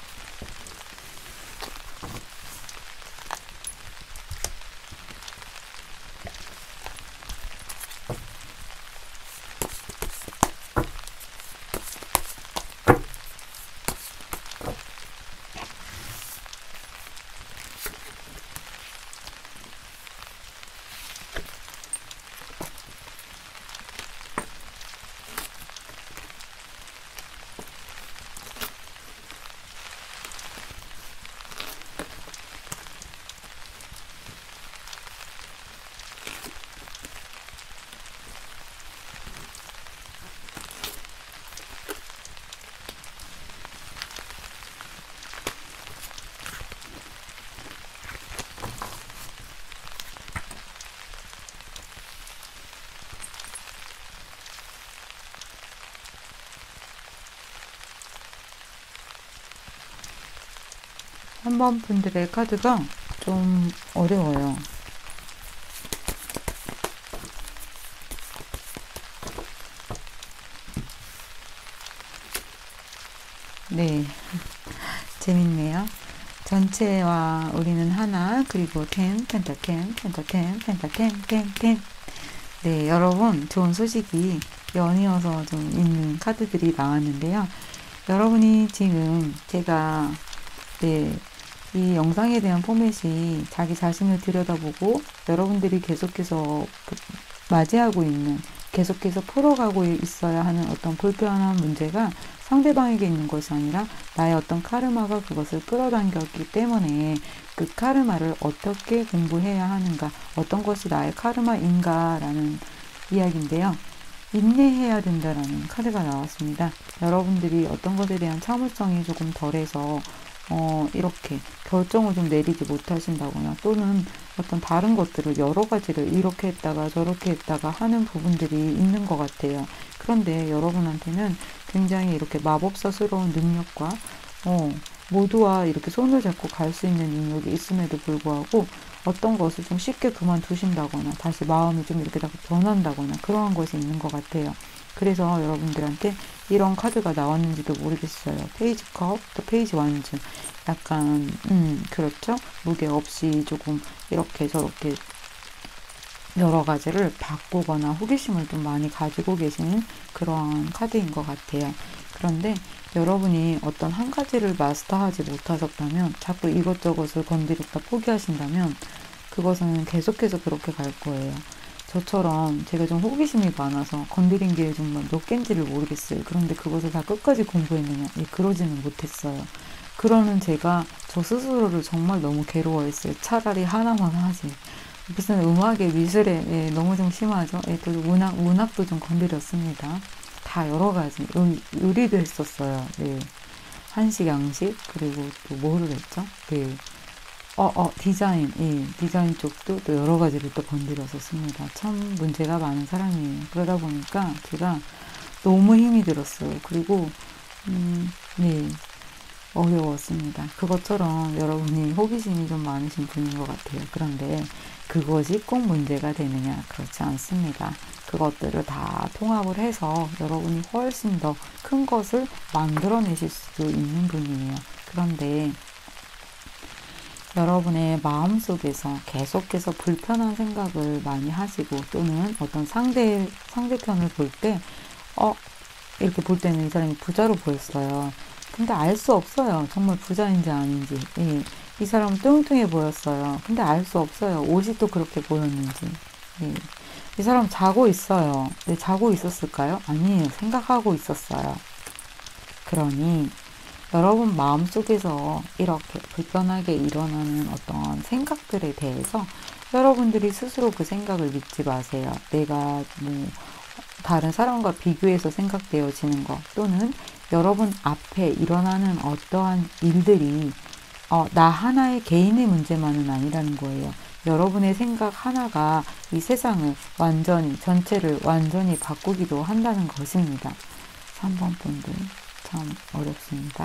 삼 번 분들의 카드가 좀 어려워요. 네, 재밌네요. 전체와 우리는 하나, 그리고 텐, 펜타텐, 펜타텐, 펜타텐, 텐, 텐. 네, 여러분 좋은 소식이 연이어서 좀 있는 카드들이 나왔는데요. 여러분이 지금 제가 네, 이 영상에 대한 포맷이 자기 자신을 들여다보고 여러분들이 계속해서 그 맞이하고 있는, 계속해서 풀어가고 있어야 하는 어떤 불편한 문제가 상대방에게 있는 것이 아니라 나의 어떤 카르마가 그것을 끌어당겼기 때문에 그 카르마를 어떻게 공부해야 하는가, 어떤 것이 나의 카르마인가 라는 이야기인데요. 인내해야 된다라는 카드가 나왔습니다. 여러분들이 어떤 것에 대한 참을성이 조금 덜해서 어, 이렇게 결정을 좀 내리지 못하신다거나 또는 어떤 다른 것들을 여러 가지를 이렇게 했다가 저렇게 했다가 하는 부분들이 있는 것 같아요. 그런데 여러분한테는 굉장히 이렇게 마법사스러운 능력과 어, 모두와 이렇게 손을 잡고 갈 수 있는 능력이 있음에도 불구하고 어떤 것을 좀 쉽게 그만두신다거나 다시 마음이 좀 이렇게 변한다거나 그러한 것이 있는 것 같아요. 그래서 여러분들한테 이런 카드가 나왔는지도 모르겠어요. 페이지 컵, 또 페이지 완즈. 약간, 음, 그렇죠? 무게 없이 조금 이렇게 저렇게 여러 가지를 바꾸거나 호기심을 좀 많이 가지고 계시는 그러한 카드인 것 같아요. 그런데 여러분이 어떤 한 가지를 마스터하지 못하셨다면, 자꾸 이것저것을 건드렸다 포기하신다면 그것은 계속해서 그렇게 갈 거예요. 저처럼 제가 좀 호기심이 많아서 건드린 게 정말 몇 개인지를 모르겠어요. 그런데 그것을 다 끝까지 공부했느냐? 예, 그러지는 못했어요. 그러는 제가 저 스스로를 정말 너무 괴로워했어요. 차라리 하나만 하지. 무슨 음악에 미술에 예, 너무 좀 심하죠. 예, 또 문학, 문학도 좀 건드렸습니다. 다 여러 가지. 요, 요리도 했었어요. 예. 한식, 양식, 그리고 또 뭐를 했죠? 예. 어, 어, 디자인, 예, 디자인 쪽도 또 여러 가지를 또 건드렸었습니다. 참 문제가 많은 사람이에요. 그러다 보니까 제가 너무 힘이 들었어요. 그리고, 음, 네, 어려웠습니다. 그것처럼 여러분이 호기심이 좀 많으신 분인 것 같아요. 그런데 그것이 꼭 문제가 되느냐? 그렇지 않습니다. 그것들을 다 통합을 해서 여러분이 훨씬 더 큰 것을 만들어내실 수 있는 분이에요. 그런데 여러분의 마음속에서 계속해서 불편한 생각을 많이 하시고, 또는 어떤 상대, 상대편을 볼 때, 어, 이렇게 볼 때는 이 사람이 부자로 보였어요. 근데 알 수 없어요. 정말 부자인지 아닌지. 예. 이 사람은 뚱뚱해 보였어요. 근데 알 수 없어요. 옷이 또 그렇게 보였는지. 예. 이 사람 자고 있어요. 네, 자고 있었을까요? 아니에요. 생각하고 있었어요. 그러니 여러분 마음속에서 이렇게 불편하게 일어나는 어떤 생각들에 대해서 여러분들이 스스로 그 생각을 믿지 마세요. 내가 뭐 다른 사람과 비교해서 생각되어지는 것, 또는 여러분 앞에 일어나는 어떠한 일들이 어, 나 하나의 개인의 문제만은 아니라는 거예요. 여러분의 생각 하나가 이 세상을 완전히, 전체를 완전히 바꾸기도 한다는 것입니다. 삼 번 분들 참 어렵습니다.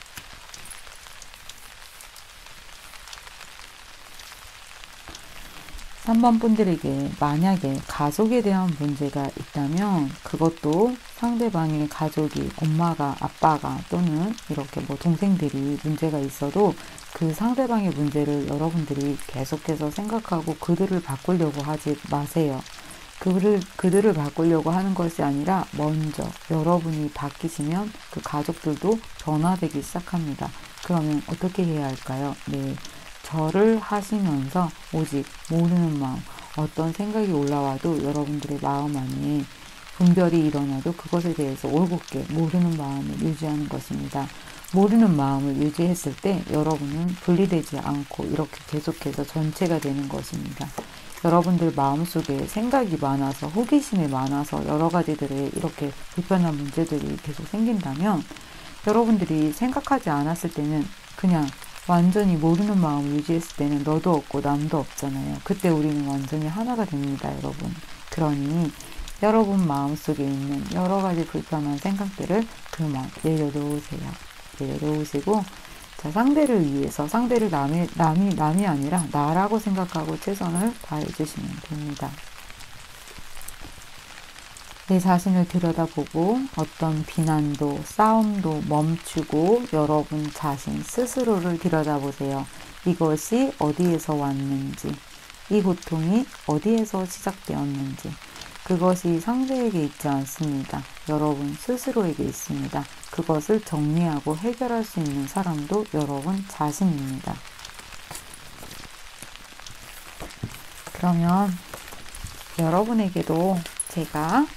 삼 번 분들에게 만약에 가족에 대한 문제가 있다면, 그것도 상대방의 가족이 엄마가, 아빠가, 또는 이렇게 뭐 동생들이 문제가 있어도 그 상대방의 문제를 여러분들이 계속해서 생각하고 그들을 바꾸려고 하지 마세요. 그들을, 그들을 바꾸려고 하는 것이 아니라 먼저 여러분이 바뀌시면 그 가족들도 변화되기 시작합니다. 그러면 어떻게 해야 할까요? 네. 절을 하시면서 오직 모르는 마음, 어떤 생각이 올라와도 여러분들의 마음 안에 분별이 일어나도 그것에 대해서 올곧게 모르는 마음을 유지하는 것입니다. 모르는 마음을 유지했을 때 여러분은 분리되지 않고 이렇게 계속해서 전체가 되는 것입니다. 여러분들 마음속에 생각이 많아서, 호기심이 많아서 여러 가지들의 이렇게 불편한 문제들이 계속 생긴다면, 여러분들이 생각하지 않았을 때는 그냥 완전히 모르는 마음을 유지했을 때는 너도 없고 남도 없잖아요. 그때 우리는 완전히 하나가 됩니다, 여러분. 그러니 여러분 마음속에 있는 여러 가지 불편한 생각들을 그만 내려놓으세요. 내려놓으시고, 자, 상대를 위해서, 상대를 남이, 남이, 남이 아니라 나라고 생각하고 최선을 다해주시면 됩니다. 내 자신을 들여다보고 어떤 비난도 싸움도 멈추고 여러분 자신 스스로를 들여다보세요. 이것이 어디에서 왔는지, 이 고통이 어디에서 시작되었는지, 그것이 상대에게 있지 않습니다. 여러분 스스로에게 있습니다. 그것을 정리하고 해결할 수 있는 사람도 여러분 자신입니다. 그러면 여러분에게도 제가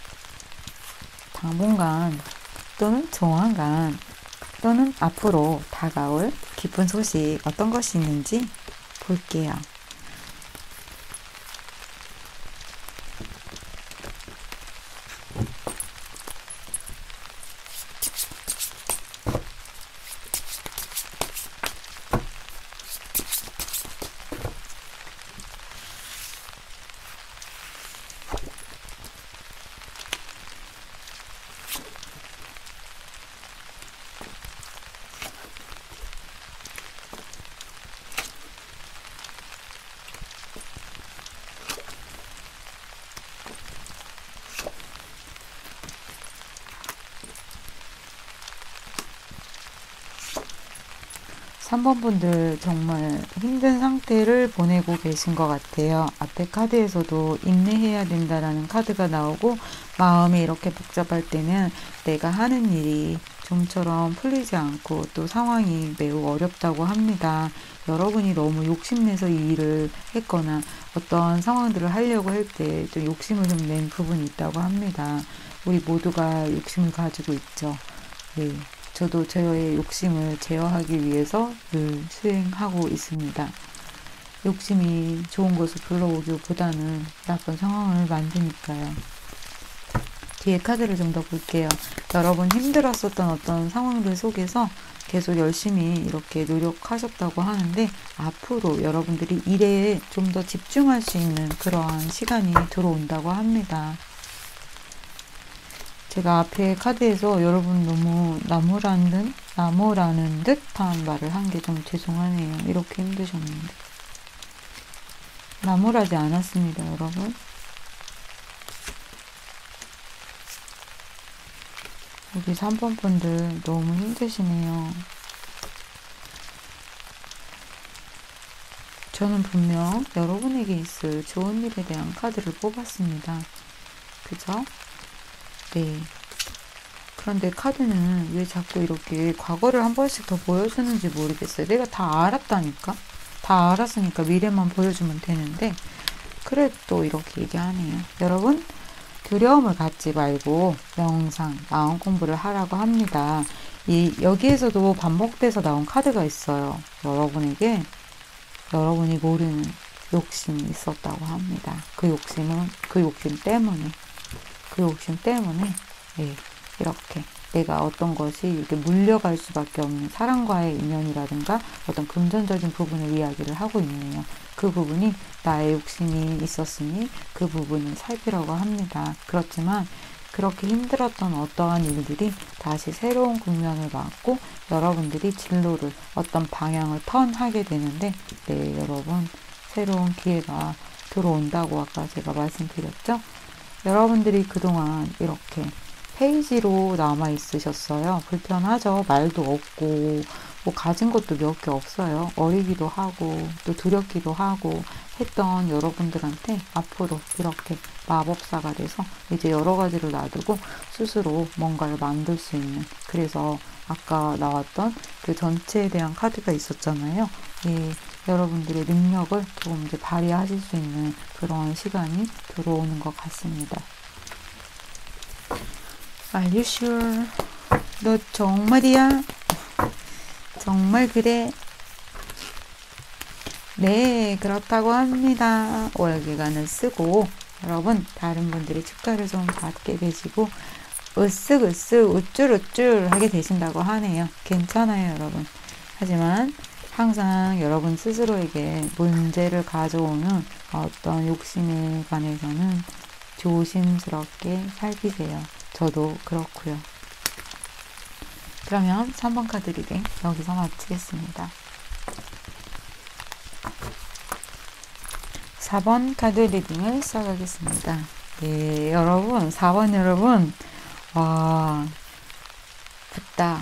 당분간 또는 조만간 또는 앞으로 다가올 기쁜 소식 어떤 것이 있는지 볼게요. 삼 번 분들 정말 힘든 상태를 보내고 계신 것 같아요. 앞에 카드에서도 인내해야 된다라는 카드가 나오고, 마음이 이렇게 복잡할 때는 내가 하는 일이 좀처럼 풀리지 않고 또 상황이 매우 어렵다고 합니다. 여러분이 너무 욕심내서 이 일을 했거나 어떤 상황들을 하려고 할 때 좀 욕심을 좀 낸 부분이 있다고 합니다. 우리 모두가 욕심을 가지고 있죠. 네. 저도 저의 욕심을 제어하기 위해서 늘 수행하고 있습니다. 욕심이 좋은 것을 불러오기보다는 나쁜 상황을 만드니까요. 뒤에 카드를 좀 더 볼게요. 여러분 힘들었었던 어떤 상황들 속에서 계속 열심히 이렇게 노력하셨다고 하는데, 앞으로 여러분들이 일에 좀 더 집중할 수 있는 그러한 시간이 들어온다고 합니다. 제가 앞에 카드에서 여러분 너무 나무라는, 나무라는 듯한 말을 한 게 좀 죄송하네요. 이렇게 힘드셨는데. 나무라지 않았습니다, 여러분. 여기 삼 번 분들 너무 힘드시네요. 저는 분명 여러분에게 있을 좋은 일에 대한 카드를 뽑았습니다. 그죠? 네. 그런데 카드는 왜 자꾸 이렇게 과거를 한 번씩 더 보여주는지 모르겠어요. 내가 다 알았다니까? 다 알았으니까 미래만 보여주면 되는데, 그래도 이렇게 얘기하네요. 여러분, 두려움을 갖지 말고 명상, 마음 공부를 하라고 합니다. 이 여기에서도 반복돼서 나온 카드가 있어요. 여러분에게 여러분이 모르는 욕심이 있었다고 합니다. 그 욕심은, 그 욕심 때문에 그 욕심 때문에 네, 이렇게 내가 어떤 것이 이렇게 물려갈 수밖에 없는 사랑과의 인연이라든가 어떤 금전적인 부분을 이야기를 하고 있네요. 그 부분이 나의 욕심이 있었으니 그 부분을 살피라고 합니다. 그렇지만 그렇게 힘들었던 어떠한 일들이 다시 새로운 국면을 맞고 여러분들이 진로를, 어떤 방향을 턴하게 되는데, 네, 여러분 새로운 기회가 들어온다고 아까 제가 말씀드렸죠. 여러분들이 그동안 이렇게 페이지로 남아 있으셨어요. 불편하죠. 말도 없고 뭐 가진 것도 몇 개 없어요. 어리기도 하고 또 두렵기도 하고 했던 여러분들한테 앞으로 이렇게 마법사가 돼서 이제 여러 가지를 놔두고 스스로 뭔가를 만들 수 있는, 그래서 아까 나왔던 그 전체에 대한 카드가 있었잖아요. 예, 여러분들의 능력을 조금 이제 발휘하실 수 있는 그런 시간이 들어오는 것 같습니다. Are you sure? 너 정말이야? 정말 그래? 네, 그렇다고 합니다. 월계관을 쓰고 여러분 다른 분들의 축하를 좀 받게 되시고 으쓱으쓱 우쭐우쭐 하게 되신다고 하네요. 괜찮아요, 여러분. 하지만 항상 여러분 스스로에게 문제를 가져오는 어떤 욕심에 관해서는 조심스럽게 살피세요. 저도 그렇고요. 그러면 삼 번 카드 리딩 여기서 마치겠습니다. 사 번 카드 리딩을 시작하겠습니다. 예, 여러분, 사 번 여러분, 와, 부딱,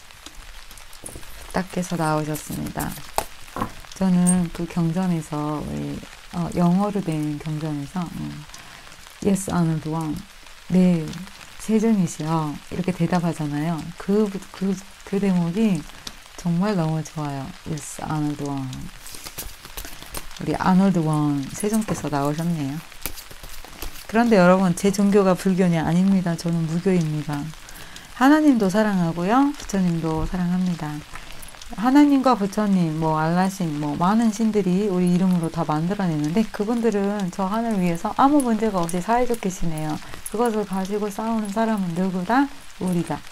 부딱해서 나오셨습니다. 저는 그 경전에서, 어, 영어로 된 경전에서, 음, Yes, honored one. 네, 세종이시여. 이렇게 대답하잖아요. 그, 그, 그 대목이 정말 너무 좋아요. Yes, honored one. 우리 아놀드 원 세종께서 나오셨네요. 그런데 여러분, 제 종교가 불교냐? 아닙니다. 저는 무교입니다. 하나님도 사랑하고요, 부처님도 사랑합니다. 하나님과 부처님, 뭐 알라신, 뭐 많은 신들이 우리 이름으로 다 만들어내는데 그분들은 저 하늘 위에서 아무 문제가 없이 사이좋게 지내요. 그것을 가지고 싸우는 사람은 누구다? 우리다.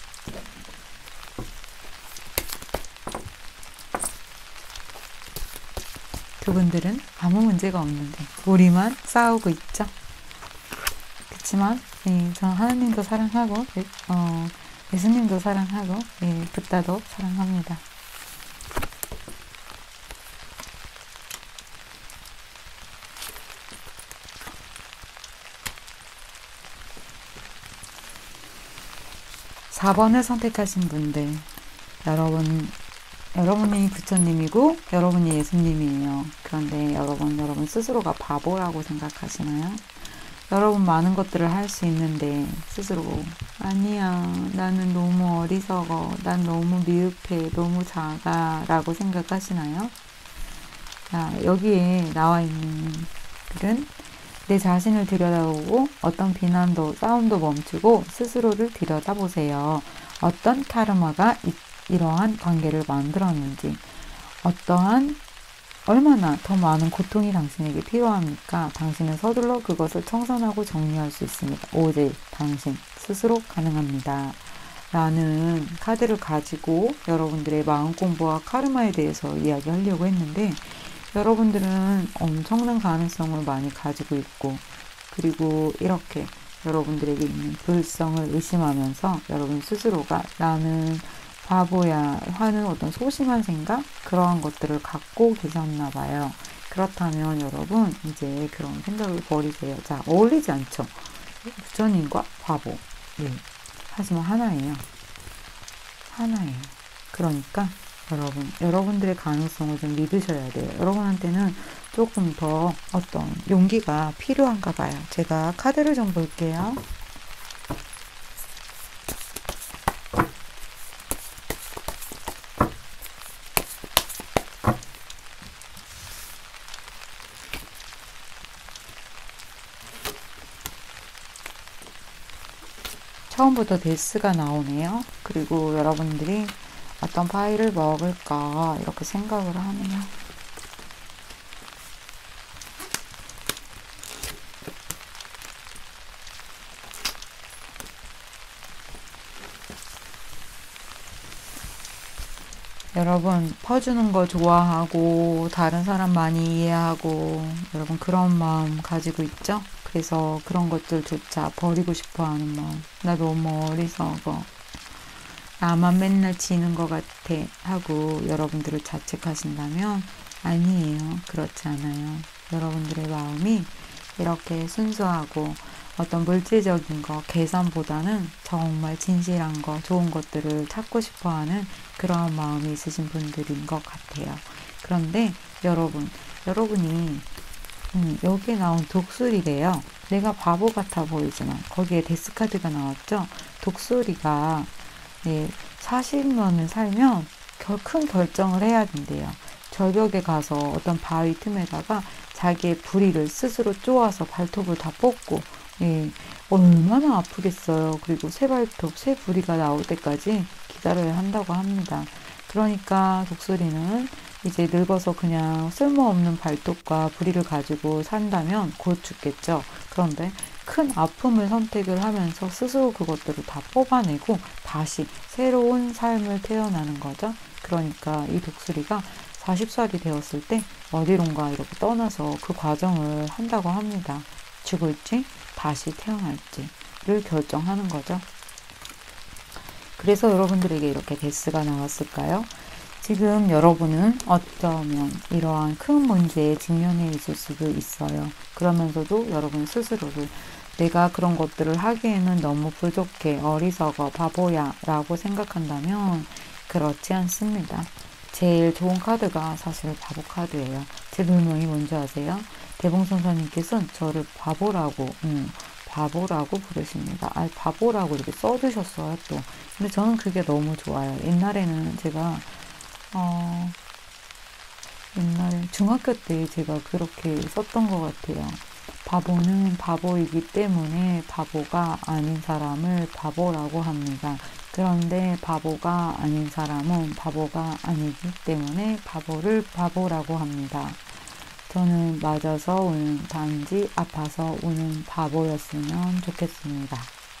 그분들은 아무 문제가 없는데 우리만 싸우고 있죠. 그렇지만 예, 저 하나님도 사랑하고 어, 예수님도 사랑하고 예, 붓다도 사랑합니다. 사 번을 선택하신 분들, 여러분 여러분이 부처님이고 여러분이 예수님이에요. 그런데 여러분, 여러분 스스로가 바보라고 생각하시나요? 여러분 많은 것들을 할 수 있는데 스스로 아니야, 나는 너무 어리석어, 난 너무 미흡해, 너무 작아 라고 생각하시나요? 자, 여기에 나와 있는 글은 내 자신을 들여다보고 어떤 비난도 싸움도 멈추고 스스로를 들여다보세요. 어떤 카르마가 이, 이러한 관계를 만들었는지, 어떠한 얼마나 더 많은 고통이 당신에게 필요합니까? 당신은 서둘러 그것을 청산하고 정리할 수 있습니다. 오직 당신 스스로 가능합니다. 라는 카드를 가지고 여러분들의 마음 공부와 카르마에 대해서 이야기하려고 했는데, 여러분들은 엄청난 가능성을 많이 가지고 있고, 그리고 이렇게 여러분들에게 있는 불성을 의심하면서 여러분 스스로가 나는 바보야 하는 어떤 소심한 생각, 그러한 것들을 갖고 계셨나 봐요. 그렇다면 여러분 이제 그런 생각을 버리세요. 자, 어울리지 않죠? 부처님과 바보. 예. 하지만 하나예요. 하나예요. 그러니까 여러분, 여러분들의 가능성을 좀 믿으셔야 돼요. 여러분한테는 조금 더 어떤 용기가 필요한가 봐요. 제가 카드를 좀 볼게요. 처음부터 데스가 나오네요. 그리고 여러분들이 어떤 파이를 먹을까 이렇게 생각을 하네요. 여러분 퍼주는 거 좋아하고 다른 사람 많이 이해하고 여러분 그런 마음 가지고 있죠? 그래서 그런 것들조차 버리고 싶어 하는 마음. 나 너무 어리석어. 나만 맨날 지는 것 같아 하고 여러분들을 자책하신다면 아니에요. 그렇지 않아요. 여러분들의 마음이 이렇게 순수하고 어떤 물질적인 거, 계산보다는 정말 진실한 거, 좋은 것들을 찾고 싶어하는 그러한 마음이 있으신 분들인 것 같아요. 그런데 여러분, 여러분이 음, 여기에 나온 독수리래요. 내가 바보 같아 보이지만 거기에 데스카드가 나왔죠. 독수리가 네, 사십 년을 살면 결, 큰 결정을 해야 된대요. 절벽에 가서 어떤 바위 틈에다가 자기의 부리를 스스로 쪼아서 발톱을 다 뽑고 예, 얼마나 아프겠어요. 그리고 새 발톱, 새 부리가 나올 때까지 기다려야 한다고 합니다. 그러니까 독수리는 이제 늙어서 그냥 쓸모없는 발톱과 부리를 가지고 산다면 곧 죽겠죠. 그런데 큰 아픔을 선택을 하면서 스스로 그것들을 다 뽑아내고 다시 새로운 삶을 태어나는 거죠. 그러니까 이 독수리가 마흔 살이 되었을 때 어디론가 이렇게 떠나서 그 과정을 한다고 합니다. 죽을지 다시 태어날지를 결정하는 거죠. 그래서 여러분들에게 이렇게 데스가 나왔을까요? 지금 여러분은 어쩌면 이러한 큰 문제에 직면해 있을 수도 있어요. 그러면서도 여러분 스스로를 내가 그런 것들을 하기에는 너무 부족해, 어리석어, 바보야 라고 생각한다면 그렇지 않습니다. 제일 좋은 카드가 사실 바보 카드예요. 제 별명이 뭔지 아세요? 대봉선사님께서는 저를 바보라고 음, 바보라고 부르십니다. 아, 바보라고 이렇게 써주셨어요 또. 근데 저는 그게 너무 좋아요. 옛날에는 제가 어, 옛날에 중학교 때 제가 그렇게 썼던 것 같아요. 바보는 바보이기 때문에 바보가 아닌 사람을 바보라고 합니다. 그런데 바보가 아닌 사람은 바보가 아니기 때문에 바보를 바보라고 합니다. 저는 맞아서 우는 단지 아파서 우는 바보였으면 좋겠습니다.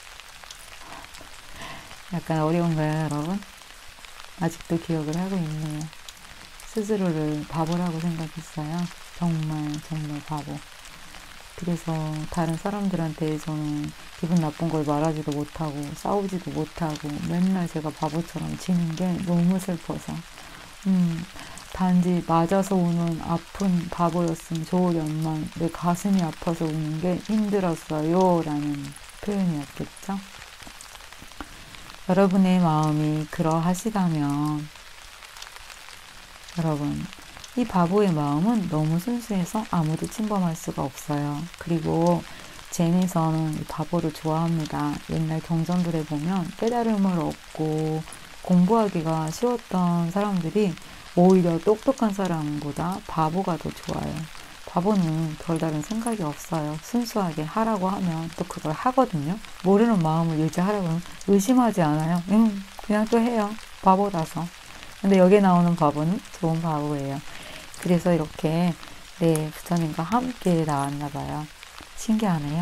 약간 어려운가요, 여러분? 아직도 기억을 하고 있네요. 스스로를 바보라고 생각했어요. 정말 정말 바보. 그래서 다른 사람들한테 저는 기분 나쁜 걸 말하지도 못하고 싸우지도 못하고 맨날 제가 바보처럼 지는 게 너무 슬퍼서 음, 단지 맞아서 우는 아픈 바보였으면 좋으련만 내 가슴이 아파서 우는 게 힘들었어요 라는 표현이었겠죠. 여러분의 마음이 그러하시다면 여러분, 이 바보의 마음은 너무 순수해서 아무도 침범할 수가 없어요. 그리고 젠에서는 이 바보를 좋아합니다. 옛날 경전들에 보면 깨달음을 얻고 공부하기가 쉬웠던 사람들이 오히려 똑똑한 사람보다 바보가 더 좋아요. 바보는 별다른 생각이 없어요. 순수하게 하라고 하면 또 그걸 하거든요. 모르는 마음을 유지하라고 하면 의심하지 않아요. 음, 그냥 또 해요. 바보라서. 근데 여기에 나오는 바보는 좋은 바보예요. 그래서 이렇게 네, 부처님과 함께 나왔나 봐요. 신기하네요.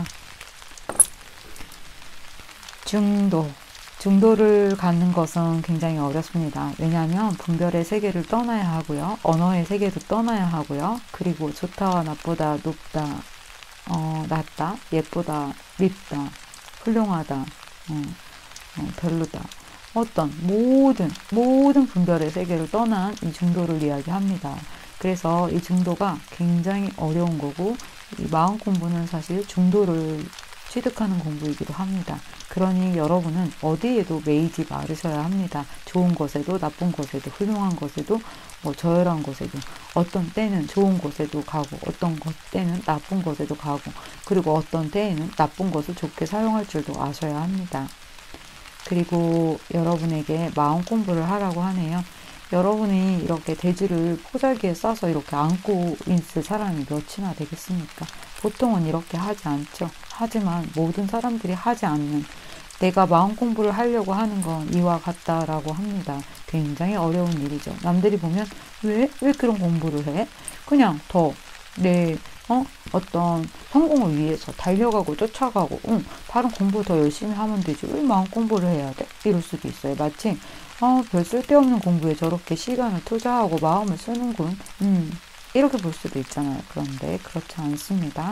중도. 중도를 갖는 것은 굉장히 어렵습니다. 왜냐하면 분별의 세계를 떠나야 하고요. 언어의 세계도 떠나야 하고요. 그리고 좋다와 나쁘다, 높다, 어, 낮다, 예쁘다, 밉다, 훌륭하다, 어, 어, 별로다. 어떤 모든 모든 분별의 세계를 떠난 이 중도를 이야기합니다. 그래서 이 중도가 굉장히 어려운 거고 이 마음 공부는 사실 중도를 취득하는 공부이기도 합니다. 그러니 여러분은 어디에도 매이지 말으셔야 합니다. 좋은 것에도 나쁜 것에도 훌륭한 것에도 뭐 저열한 것에도 어떤 때는 좋은 것에도 가고 어떤 것 때는 나쁜 것에도 가고 그리고 어떤 때에는 나쁜 것을 좋게 사용할 줄도 아셔야 합니다. 그리고 여러분에게 마음 공부를 하라고 하네요. 여러분이 이렇게 돼지를 포자기에 싸서 이렇게 안고 있을 사람이 몇이나 되겠습니까? 보통은 이렇게 하지 않죠. 하지만 모든 사람들이 하지 않는 내가 마음 공부를 하려고 하는 건 이와 같다라고 합니다. 굉장히 어려운 일이죠. 남들이 보면 왜? 왜 그런 공부를 해? 그냥 더 내 어? 어떤 성공을 위해서 달려가고 쫓아가고 응, 다른 공부 더 열심히 하면 되지. 왜 마음 공부를 해야 돼? 이럴 수도 있어요. 마치 어, 별 쓸데없는 공부에 저렇게 시간을 투자하고 마음을 쓰는군. 음, 이렇게 볼 수도 있잖아요. 그런데 그렇지 않습니다.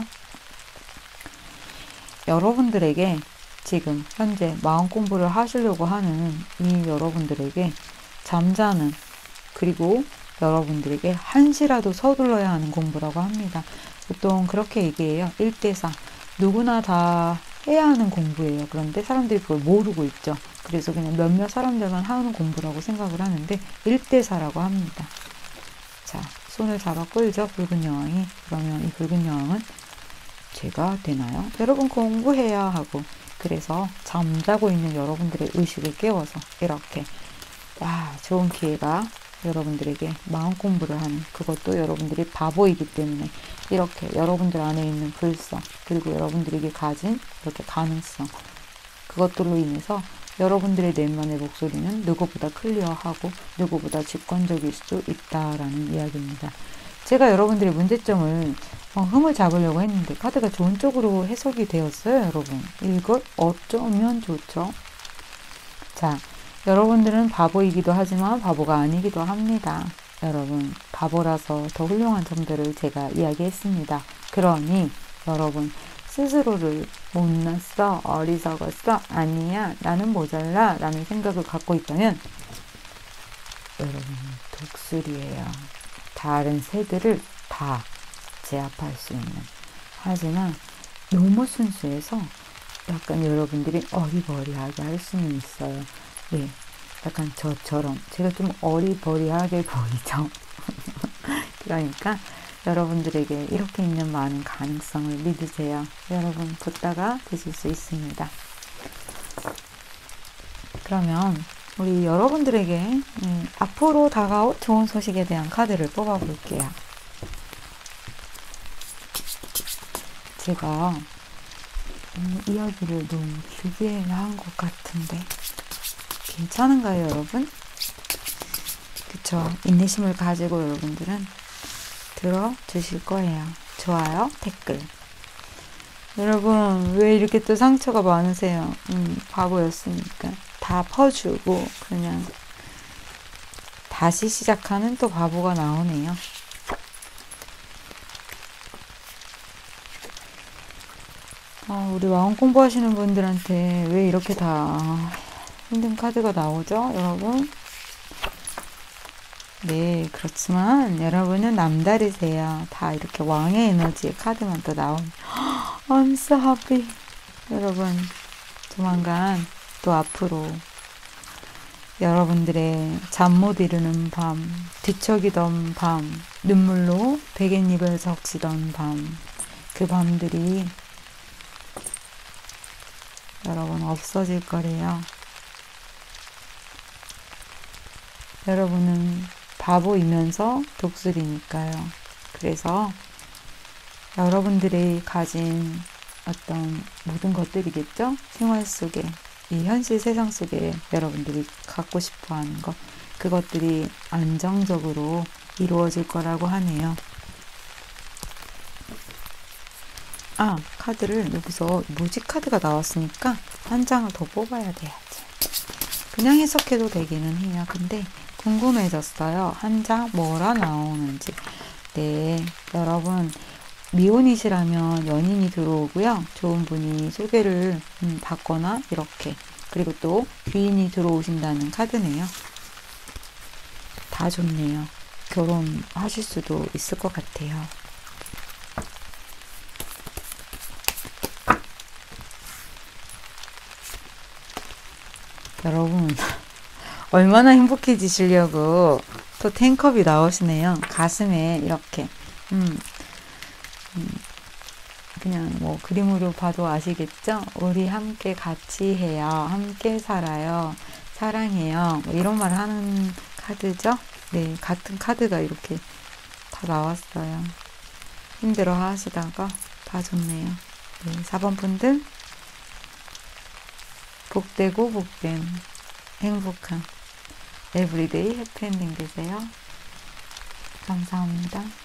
여러분들에게 지금 현재 마음 공부를 하시려고 하는 이 여러분들에게 잠자는 그리고 여러분들에게 한시라도 서둘러야 하는 공부라고 합니다. 보통 그렇게 얘기해요. 일 대 사. 누구나 다 해야 하는 공부예요. 그런데 사람들이 그걸 모르고 있죠. 그래서 그냥 몇몇 사람들만 하는 공부라고 생각을 하는데 일 대 사라고 합니다. 자, 손을 잡아 끌죠. 붉은 여왕이. 그러면 이 붉은 여왕은 제가 되나요? 여러분 공부해야 하고 그래서 잠자고 있는 여러분들의 의식을 깨워서 이렇게 와 좋은 기회가 여러분들에게 마음 공부를 하는 그것도 여러분들이 바보이기 때문에 이렇게 여러분들 안에 있는 불성 그리고 여러분들에게 가진 이렇게 가능성 그것들로 인해서 여러분들의 내면의 목소리는 누구보다 클리어하고 누구보다 직관적일 수 있다라는 이야기입니다. 제가 여러분들의 문제점을 어, 흠을 잡으려고 했는데 카드가 좋은 쪽으로 해석이 되었어요. 여러분 이걸 어쩌면 좋죠. 자 여러분들은 바보이기도 하지만 바보가 아니기도 합니다. 여러분 바보라서 더 훌륭한 점들을 제가 이야기했습니다. 그러니 여러분 스스로를 못났어 어리석었어 아니야 나는 모자라 라는 생각을 갖고 있다면 여러분 독수리예요. 다른 새들을 다 제압할 수 있는 하지만 너무 순수해서 약간 여러분들이 어리버리하게 할 수는 있어요. 네, 약간 저처럼 제가 좀 어리버리하게 보이죠. 그러니까 여러분들에게 이렇게 있는 많은 가능성을 믿으세요. 여러분 붙다가 되실 수 있습니다. 그러면 우리 여러분들에게 음, 앞으로 다가올 좋은 소식에 대한 카드를 뽑아 볼게요. 제가 음, 이야기를 너무 길게 한 것 같은데 괜찮은가요, 여러분? 그쵸? 인내심을 가지고 여러분들은 들어주실 거예요. 좋아요, 댓글. 여러분, 왜 이렇게 또 상처가 많으세요? 음, 바보였으니까. 다 퍼주고, 그냥 다시 시작하는 또 바보가 나오네요. 어, 우리 마음 공부하시는 분들한테 왜 이렇게 다 힘든 카드가 나오죠, 여러분? 네, 그렇지만 여러분은 남다르세요. 다 이렇게 왕의 에너지의 카드만 또 나오면 I'm so happy. 여러분, 조만간 또 앞으로 여러분들의 잠 못 이루는 밤, 뒤척이던 밤, 눈물로 베갯잎을 적시던 밤, 그 밤들이 여러분 없어질 거래요. 여러분은 바보이면서 독수리니까요. 그래서 여러분들이 가진 어떤 모든 것들이겠죠? 생활 속에, 이 현실 세상 속에 여러분들이 갖고 싶어 하는 것, 그것들이 안정적으로 이루어질 거라고 하네요. 아, 카드를 여기서 무지 카드가 나왔으니까 한 장을 더 뽑아야 돼야지. 그냥 해석해도 되기는 해요. 근데 궁금해졌어요. 한 장 뭐라 나오는지. 네, 여러분 미혼이시라면 연인이 들어오고요. 좋은 분이 소개를 음, 받거나 이렇게. 그리고 또 귀인이 들어오신다는 카드네요. 다 좋네요. 결혼하실 수도 있을 것 같아요. 여러분 얼마나 행복해지시려고 또 텐컵이 나오시네요. 가슴에 이렇게 음, 음, 그냥 뭐 그림으로 봐도 아시겠죠? 우리 함께 같이 해요. 함께 살아요. 사랑해요. 뭐 이런 말 하는 카드죠? 네, 같은 카드가 이렇게 다 나왔어요. 힘들어 하시다가 다 좋네요. 네, 사 번 분들 복되고 복된 행복한 에브리데이 해피엔딩 되세요. 감사합니다.